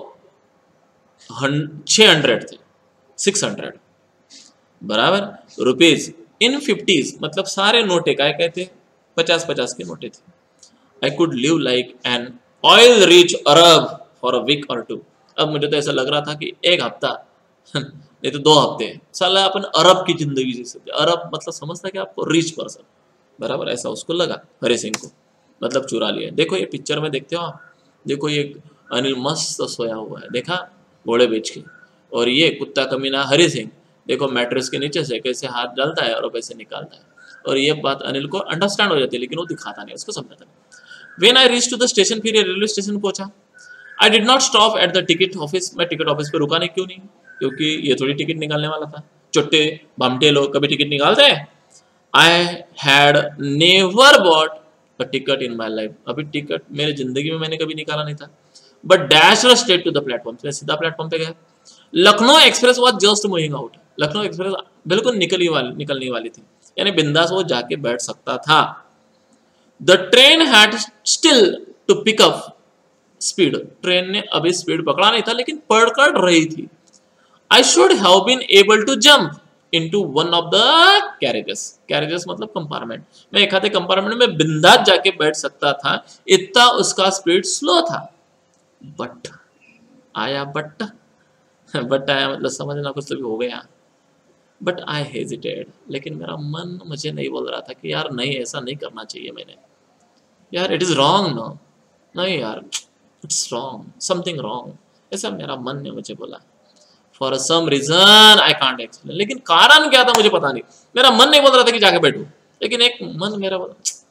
छः हंड्रेड थे, सिक्स हंड्रेड बराबर रुपीज इन फिफ्टीज, मतलब सारे नोटे काय कहते, पचास पचास के नोटे थे। I could live like an oil rich Arab for a week और टू, अब मुझे तो ऐसा लग रहा था कि एक हफ्ता नहीं तो दो हफ्ते साला अपन अरब की जिंदगी जी सकते। अरब मतलब समझता कि आपको रिच पर्सन, बराबर, ऐसा उसको लगा हरि सिंह को, मतलब चुरा लिया। देखो ये पिक्चर में देखते हो आप, देखो ये अनिल मस्त सोया हुआ है, देखा घोड़े बेच के, और ये कुत्ता कमीना हरि सिंह देखो मैट्रेस के नीचे से कैसे हाथ डालता है और पैसे निकालता है। और ये बात अनिल को अंडरस्टैंड हो जाती है, लेकिन वो दिखाता नहीं, उसको समझाता नहीं। When I reached to the station, फिर ये रेलवे स्टेशन पहुंचा। I did not stop at the ticket office, मैं टिकट ऑफिस पे रुका नहीं, क्यों नहीं, क्योंकि ये थोड़ी टिकट निकालने वाला था। चुट्टे भामटे लोग कभी टिकट निकालते हैं? I had never bought a ticket in my life, अभी टिकट मेरे जिंदगी में मैंने कभी निकाला नहीं था, but dash straight to the platform, मैं सीधा प्लेटफॉर्म पे गया। Lucknow express was just moving out, Lucknow express बिल्कुल निकली वाली निकलने वाली थी, यानी बिंदास वो जाके बैठ सकता था। The train had still to pick up speed, train ने अभी स्पीड पकड़ा नहीं था लेकिन पकड़ रही थी। I should have been able to jump into one of the carriages, carriages मतलब कंपार्टमेंट, मैं एक आधे कंपार्टमेंट में बिंदास जाके बैठ सकता था, इतना उसका स्पीड स्लो था। बट आया बट बट आया मतलब समझना कुछ तो भी हो गया। बट आई हेजिटेड, लेकिन मेरा मन मुझे नहीं बोल रहा था कि यार नहीं ऐसा नहीं करना चाहिए मैंने, यार इट इज रॉन्ग, नो नहीं यार इट्स रॉन्ग, समथिंग रॉन्ग, ऐसा मेरा मन ने मुझे बोला। For some reason I can't explain, लेकिन कारण क्या था मुझे पता नहीं, मेरा मन नहीं बोल रहा था कि जाके बैठू, लेकिन एक मन मेरा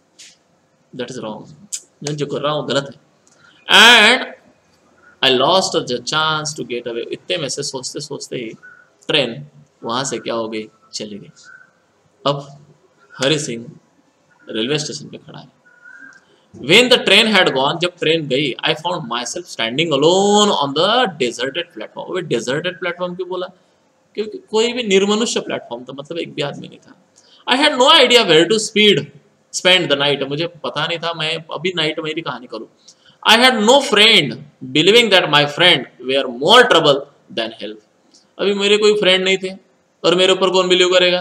दैट इज रॉन्ग, मैं जो कर रहा हूँ गलत है। And I lost the chance to get away, इतने में से सोचते सोचते ही ट्रेन वहां से क्या हो गई, चली गई। अब हरि सिंह रेलवे स्टेशन पे खड़ा है। When the train had gone, जब ट्रेन गई, I found myself standing alone on the deserted platform। वो deserted platform क्यों बोला, क्योंकि कोई भी निर्मनुष्य प्लेटफॉर्म था, मतलब एक भी आदमी नहीं था। I had no idea where to speed spend the night, मुझे पता नहीं था मैं अभी नाइट मेरी कहानी करूँ। I had no friend, believing that my friend were more trouble than help, अभी मेरे कोई फ्रेंड नहीं थे और मेरे ऊपर कौन बिलीव करेगा।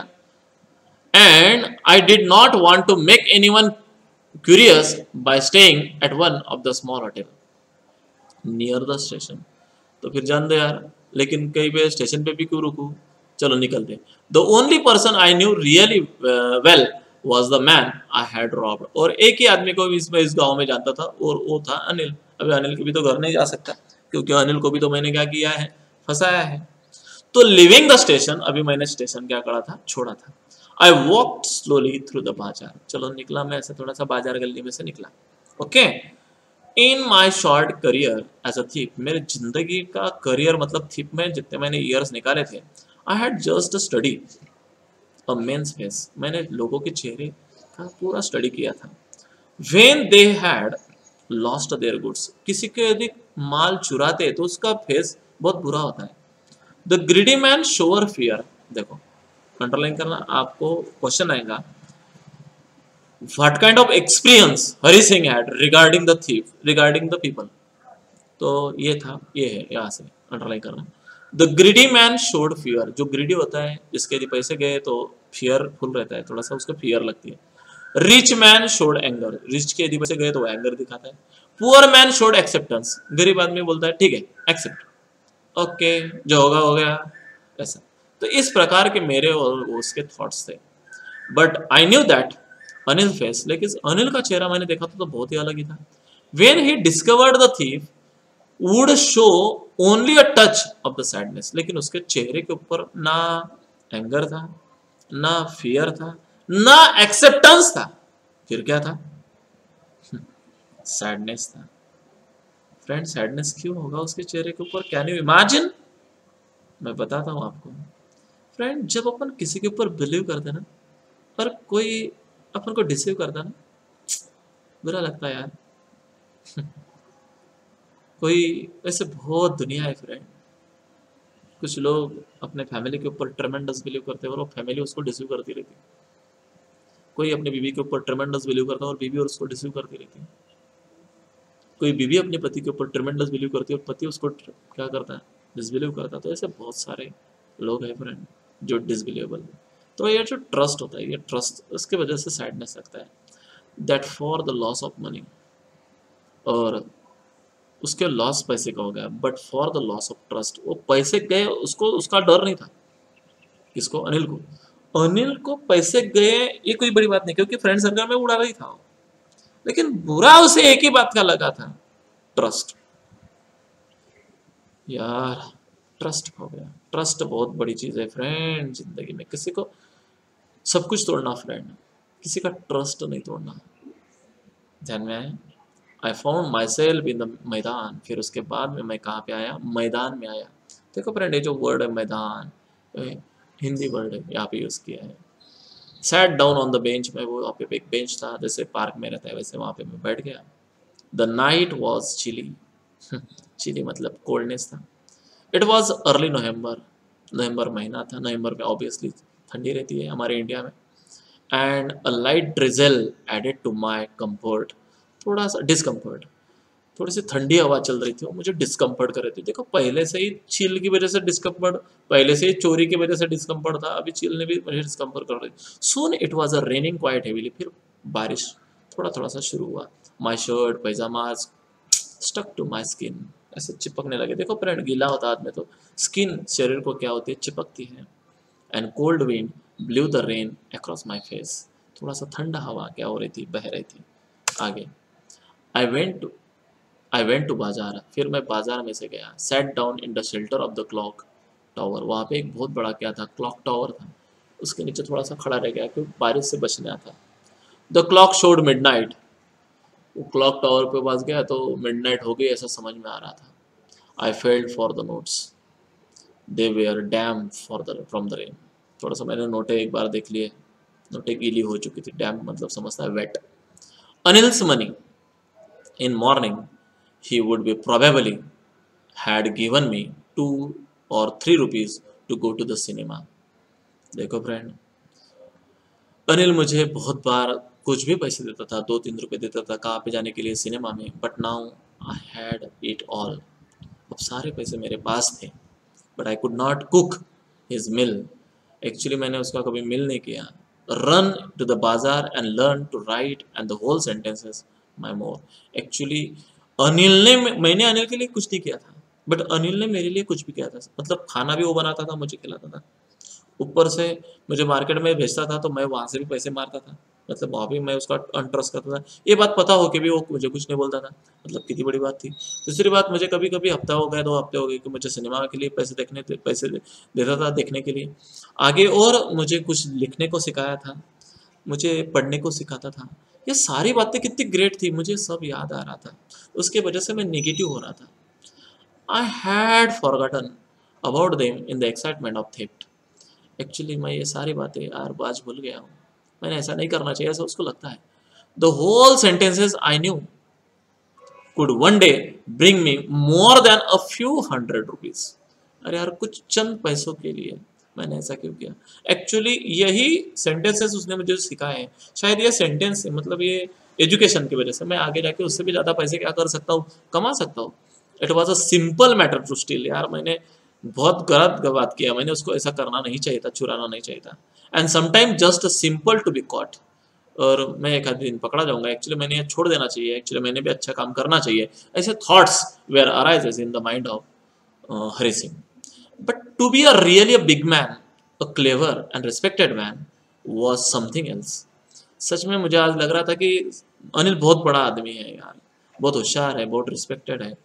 And I did not want to make anyone curious by staying at one of the small hotel near the station, तो फिर जान दे यार, लेकिन कहीं पे स्टेशन पे भी क्यों रुकूं, चलो निकलते। The only person I knew really uh, well was the man I had robbed, और एक ही आदमी को इसमें इस गांव में जानता था और वो था अनिल। अभी अनिल के भी तो घर नहीं जा सकता क्योंकि अनिल को भी तो मैंने क्या किया है, फंसाया है। तो लिविंग द स्टेशन, अभी मैंने स्टेशन क्या करा था, छोड़ा था। I walked slowly through the बाजार, चलो निकला मैं ऐसे थोड़ा सा बाजार गली में से निकला। Okay, in my short career as a thief, मेरे जिंदगी का करियर मतलब थीप में जितने मैंने ईयर्स निकाले थे, I had just study a men's face, मैंने लोगों के चेहरे का पूरा स्टडी किया था। When they had lost their goods, किसी के यदि माल चुराते तो उसका फेस बहुत बुरा होता है। The greedy man showed fear, देखो अंडरलाइन करना, आपको क्वेश्चन आएगा what kind of experience Hari Singh had regarding the thief regarding the people, तो ये था, ये है, यहाँ से अंडरलाइन करना। The greedy man showed fear, जो ग्रीडी होता है जिसके यदि पैसे गए तो फियर फुल रहता है, थोड़ा सा उसको फियर लगती है। Rich man showed anger, rich के यदि पैसे गए तो वो एंगर दिखाता है। पुअर मैन शोड एक्सेप्टेंस, गरीब आदमी बोलता है ठीक है एक्सेप्ट, ओके जो होगा हो गया, ऐसा। तो इस प्रकार के मेरे और उसके थॉट्स थे। But I knew that Anil face, लेकिन अनिल का चेहरा मैंने देखा था तो बहुत ही अलग ही था। When he discovered the thief would show only a touch of the sadness, लेकिन उसके चेहरे के ऊपर ना एंगर था, ना फियर था, ना एक्सेप्टेंस था, फिर क्या था, सैडनेस था। फ्रेंड सैडनेस क्यों होगा उसके चेहरे के ऊपर, कैन यू इमेजिन? मैं बताता हूँ आपको। फ्रेंड जब अपन किसी के ऊपर बिलीव करते ना और कोई अपन को डिसीव करता ना, बुरा लगता है यार। कोई ऐसे बहुत दुनिया है फ्रेंड, कुछ लोग अपने फैमिली के ऊपर ट्रेमेंडस बिलीव करते हैं और वो फैमिली उसको डिसीव करती रहती है। कोई अपनी बीवी के ऊपर ट्रेमेंडस बिलीव करता है और बीवी और उसको डिसीव करती रहती है। कोई बीवी अपने पति के ऊपर ट्रेमेंडस बिलीव करती है और पति उसको क्या करता है, डिसबिलीव करता है। तो ऐसे बहुत सारे लोग हैं फ्रेंड जो डिसबिलीवेबल है। तो ये जो ट्रस्ट होता है, ये ट्रस्ट, उसके वजह से सैडनेस लगता है। That for the loss of money, और उसके लॉस पैसे का हो गया, but for the loss of trust, वो पैसे गए उसको, उसका डर नहीं था। किसको? अनिल को। अनिल को पैसे गए ये कोई बड़ी बात नहीं, क्योंकि फ्रेंड सर्कल में उड़ा रही था, लेकिन बुरा उसे एक ही बात का लगा था, ट्रस्ट। यार ट्रस्ट हो गया। ट्रस्ट बहुत बड़ी चीज है फ्रेंड जिंदगी में। किसी को सब कुछ तोड़ना फ्रेंड, किसी का ट्रस्ट नहीं तोड़ना। ध्यान में आया? I found myself in the maidan, फिर उसके बाद में मैं कहाँ पे आया? मैदान में आया। देखो फ्रेंड ये जो वर्ड है मैदान, हिंदी वर्ड है, यहाँ पे यूज किया है। Sat down on the bench, मैं वो वहाँ पे एक बेंच था जैसे पार्क में रहता है वैसे वहाँ पे मैं बैठ गया। The night was chilly, chilly मतलब कोल्डनेस था। इट वॉज अर्ली नवंबर, नवंबर महीना था, नवंबर में ऑब्वियसली ठंडी रहती है हमारे इंडिया में। And a light drizzle added to my comfort, थोड़ा सा डिस्कम्फर्ट, थोड़ी सी ठंडी हवा चल रही थी वो मुझे डिस्कम्फर्ट कर रही थी। देखो पहले से ही चिल की वजह से डिस्कम्फर्ट, पहले से ही चोरी की वजह से डिस्कम्फर्ट था, अभी चिल ने भी मुझे डिस्कम्फर्ट कर रही। Soon it was a raining quite heavily, फिर बारिश थोड़ा थोड़ा सा शुरू हुआ। My shirt pyjamas stuck to my skin, ऐसे चिपकने लगे। देखो फ्रेंड गीला होता आदमी तो स्किन शरीर को क्या होती है चिपकती है। And cold wind blew the rain across my face, थोड़ा सा ठंडा हवा क्या हो रही थी बह रही थी आगे। I went to I went to bazaar, फिर मैं बाजार में से गया। Sat down in the shelter of the clock tower, वहाँ पे एक बहुत बड़ा क्या था क्लॉक टावर था, उसके नीचे थोड़ा सा खड़ा रह गया क्योंकि बारिश से बचना था। द क्लॉक शोड मिडनाइट, वो क्लॉक टावर पे पास गया तो मिडनाइट हो गई ऐसा समझ में आ रहा था। I felt for the notes, they were damp for the from the rain, थोड़ा सा मैंने नोटे एक बार देख लिए, नोटे गीली हो चुकी थी, डैम मतलब समझता है wet. Anil's money in morning he would be probably had given me two or three rupees to go to the cinema। देखो फ्रेंड अनिल मुझे बहुत बार कुछ भी पैसे देता था, दो तीन रुपए देता था कहाँ पे जाने के लिए सिनेमा में। But now I had it all, अब सारे पैसे मेरे पास थे। But I could not cook his meal, actually मैंने उसका कभी मिल नहीं किया। Run to the bazaar and learn to write and the whole sentences my more, actually Anil ने, मैंने अनिल के लिए कुछ नहीं किया था बट अनिल ने मेरे लिए कुछ भी किया था। मतलब खाना भी वो बनाता था मुझे खिलाता था, ऊपर से मुझे मार्केट में भेजता था तो मैं वहां से भी पैसे मारता था, मतलब वहाँ भी मैं उसका अनट्रस्ट करता था। ये बात पता हो के भी वो मुझे कुछ नहीं बोलता था, मतलब कितनी बड़ी बात थी। दूसरी बात मुझे कभी कभी हफ्ता हो गया दो हफ्ते हो गए कि मुझे सिनेमा के लिए पैसे देखने थे, पैसे दे, देता था देखने के लिए आगे, और मुझे कुछ लिखने को सिखाया था, मुझे पढ़ने को सिखाता था। ये सारी बातें कितनी ग्रेट थी मुझे सब याद आ रहा था, उसके वजह से मैं निगेटिव हो रहा था। I had forgotten about them in the excitement of theft, actually मैं ये सारी बातें यार आज भूल गया हूँ, मैंने ऐसा नहीं करना चाहिए ऐसा उसको लगता है। The whole sentences I knew could one day bring me more than a few hundred rupees. अरे यार कुछ चंद पैसों के लिए मैंने ऐसा क्यों किया। एक्चुअली यही सेंटेंसेस उसने मुझे सिखाए हैं, शायद ये सेंटेंस मतलब ये एजुकेशन की वजह से मैं आगे जाके उससे भी ज़्यादा पैसे क्या कर सकता हूँ, कमा सकता हूँ। It was a simple matter to steal, यार मैंने बहुत गलत बात किया, मैंने उसको ऐसा करना नहीं चाहिए था, चुराना नहीं चाहिए था। And sometime just simple to be caught, और मैं एक आध दिन पकड़ा जाऊंगा, एक्चुअली मैंने ये छोड़ देना चाहिए, एक्चुअली मैंने भी अच्छा काम करना चाहिए, ऐसे thoughts were arises in the mind of Hari Singh. But to be a really a big man, a clever and respected man was something else. सच में मुझे आज लग रहा था कि अनिल बहुत बड़ा आदमी है यार, बहुत होशियार है, बहुत रिस्पेक्टेड है।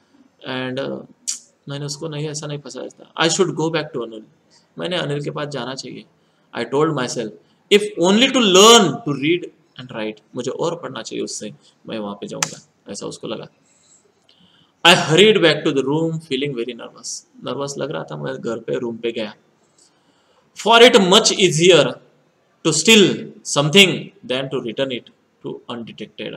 एंड uh, मैंने उसको नहीं ऐसा नहीं फंसाया था। I should go back to Anil, मैंने अनिल के पास जाना चाहिए। I told myself if only to learn to read and write, मुझे और पढ़ना चाहिए उससे, मैं वहाँ पे जाऊँगा, ऐसा उसको लगा। I hurried back to the room feeling very nervous, nervous लग रहा था, मैं घर पे रूम पे गया। For it much easier to steal something than to return it to undetected.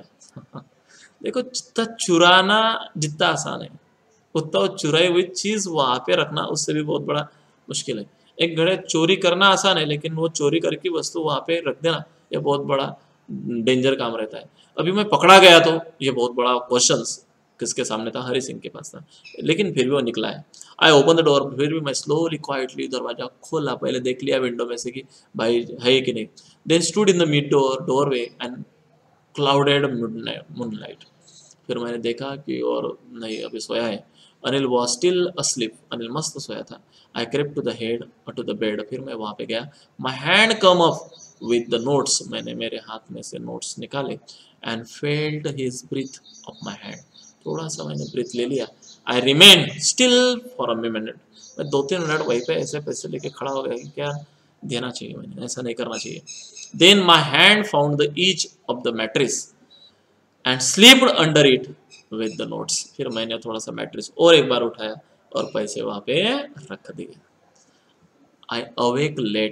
देखो जितना चुराना जितना आसान है उतना वो चुराई हुई चीज वहां पे रखना उससे भी बहुत बड़ा मुश्किल है। एक घड़े चोरी करना आसान है लेकिन वो चोरी करके वस्तु वहां पे रख देना ये बहुत बड़ा डेंजर काम रहता है। अभी मैं पकड़ा गया तो ये बहुत बड़ा क्वेश्चन किसके सामने था, हरी सिंह के पास था, लेकिन फिर भी वो निकला है। आई ओपन द डोर, फिर भी मैं स्लोली क्वाइटली दरवाजा खोला, पहले देख लिया विंडो में से कि भाई है कि नहीं। Then stood in the mid door doorway and clouded moonlight, फिर मैंने देखा कि और नहीं अभी सोया है। Anil was still asleep, Anil मस्त सोया था। I crept to the head or to the bed, फिर मैं वहाँ पे गया। My hand come up with the notes, मैंने मेरे हाथ में से नोट्स निकाले and felt his breath of my hand, थोड़ा सा मैंने ब्रीथ ले लिया। I remain still for a minute, मैं दो तीन मिनट वहीं पे ऐसे पैसे लेके खड़ा हो गया कि क्या देना चाहिए, मैंने ऐसा नहीं करना चाहिए। Then my hand found the each of the mattress and slipped under it with the notes, फिर मैंने थोड़ा सा मैट्रिस और एक बार उठाया और पैसे वहां पे रख दिए। I awake late,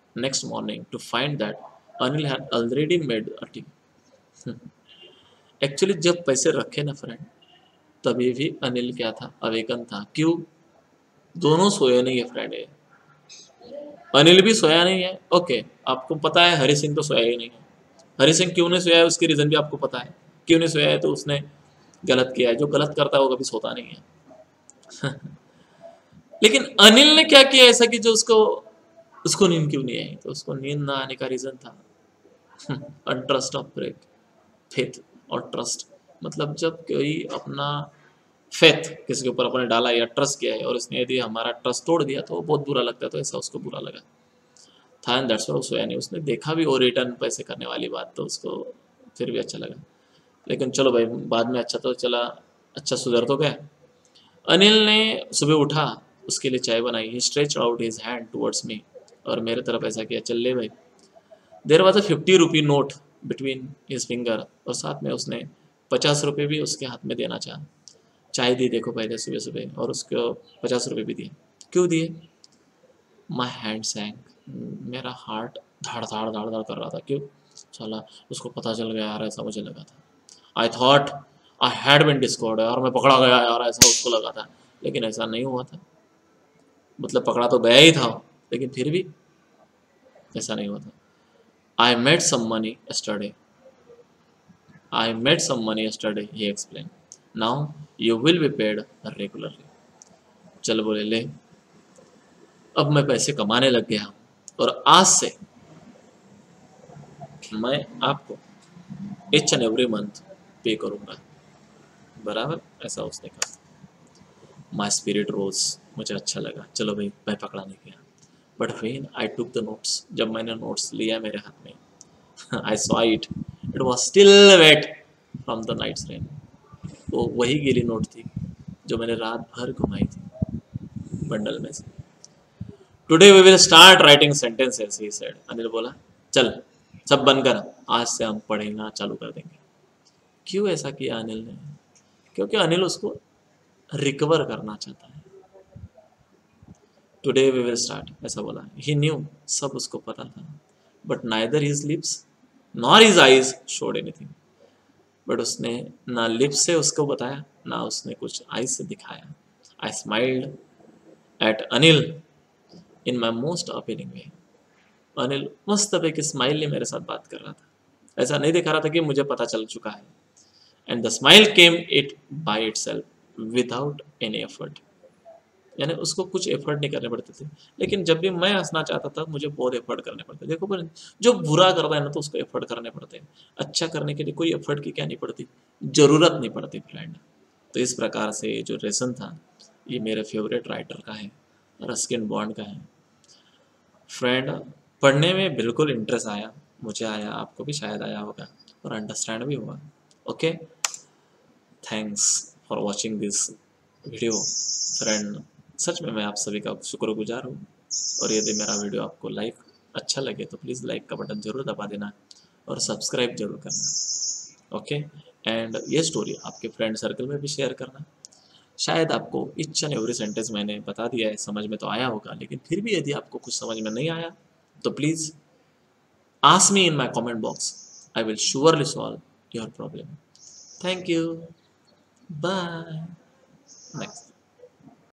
next morning to find that Anil had already made a tea. Actually जब पैसे रखे ना फ्रेंड, तभी भी अनिल क्या था, अवेकन था। क्यों? दोनों सोए नहीं है फ्रेंड। ये अनिल भी सोया नहीं है, ओके, आपको पता है हरि सिंह तो सोया ही नहीं है। हरि सिंह क्यों नहीं सोया है उसकी रीजन भी आपको पता है। क्यों नहीं सोया है? तो उसने गलत किया है। जो गलत करता है वो कभी सोता नहीं है। लेकिन अनिल ने क्या किया ऐसा कि जो उसको उसको नींद क्यों नहीं आई? तो उसको नींद ना आने का रीजन था अनट्रस्ट ऑफ ब्रेक, फेथ और ट्रस्ट। मतलब जब कोई अपना फेथ किसी के ऊपर अपने डाला या ट्रस्ट किया है और उसने यदि हमारा ट्रस्ट तोड़ दिया तो वो बहुत बुरा लगता है। तो ऐसा उसको बुरा लगा था एंड दैट्स व्हाई सोया नहीं। उसने देखा भी और रिटर्न पैसे करने वाली बात, तो उसको फिर भी अच्छा लगा। लेकिन चलो भाई, बाद में अच्छा तो चला, अच्छा सुधर तो गया। अनिल ने सुबह उठा, उसके लिए चाय बनाई। He stretch out his hand towards me, और मेरे तरफ ऐसा किया, चल ले भाई। There was a fifty rupee note between his finger, और साथ में उसने पचास रुपये भी उसके हाथ में देना चाहा। चाय दी देखो पहले सुबह सुबह, और उसको पचास रुपये भी दिए। क्यों दिए? माई हैंड सैंक, मेरा हार्ट धाड़ धाड़ धाड़ धाड़ कर रहा था। क्यों? साला उसको पता चल गया यार, ऐसा मुझे लगा था। I thought I had been discovered, और मैं पकड़ा गया यार, ऐसा उसको लगा था। लेकिन ऐसा नहीं हुआ था। मतलब पकड़ा तो गया ही था, लेकिन फिर भी ऐसा नहीं हुआ था। I made some money yesterday. I made some money yesterday, he explained. Now you will be paid regularly. चल बोले ले, अब मैं पैसे कमाने लग गया, और आज से मैं आपको each and every month पे करूँगा। बराबर? ऐसा उसने कहा। माई स्पिरिट रोज, मुझे अच्छा लगा। चलो भाई, मैं पकड़ा नहीं गया। But when I took the notes, जब मैंने नोट्स लिया मेरे हाथ में, I saw it. It was still wet from the night's rain. वो वही गीली नोट थी जो मैंने रात भर घुमाई थी बंडल में से। Today we will start writing sentences, he said. Anil बोला, चल सब बंद कर, आज से हम पढ़ना चालू कर देंगे। क्यों ऐसा किया अनिल ने? क्योंकि अनिल उसको रिकवर करना चाहता है। Today we will start, ऐसा बोला। He knew, सब उसको पता था। But neither his lips nor his eyes showed anything. But उसने ना लिप्स से उसको बताया, ना उसने कुछ आइज से दिखाया। I smiled at Anil in my most appealing way. Anil मस्त पे कि स्माइल मेरे साथ बात कर रहा था। ऐसा नहीं दिखा रहा था कि मुझे पता चल चुका है। And the smile came it by itself without any effort. यानी उसको कुछ एफर्ट नहीं करने पड़ते थे। लेकिन जब भी मैं हंसना चाहता था, मुझे बहुत एफर्ट करने पड़ते। देखो पर जो बुरा करता है ना, तो उसको एफर्ट करने पड़ते हैं। अच्छा करने के लिए कोई एफर्ट की क्या नहीं पड़ती, जरूरत नहीं पड़ती फ्रेंड। तो इस प्रकार से जो लेसन था, ये मेरे फेवरेट राइटर का है, रस्किन बॉन्ड का है। फ्रेंड, पढ़ने में बिल्कुल इंटरेस्ट आया, मुझे आया, आपको भी शायद आया होगा, और अंडरस्टैंड भी हुआ। Okay, thanks for watching this video friend. सच में मैं आप सभी का शुक्रगुजार हूँ। और यदि मेरा वीडियो आपको लाइक अच्छा लगे तो प्लीज़ लाइक का बटन जरूर दबा देना, और सब्सक्राइब जरूर करना। ओके, एंड ये स्टोरी आपके फ्रेंड सर्कल में भी शेयर करना। शायद आपको ईच एंड एवरी सेंटेंस मैंने बता दिया है, समझ में तो आया होगा। लेकिन फिर भी यदि आपको कुछ समझ में नहीं आया तो please ask me in my comment box. I will surely solve your problem. Thank you, bye. Next.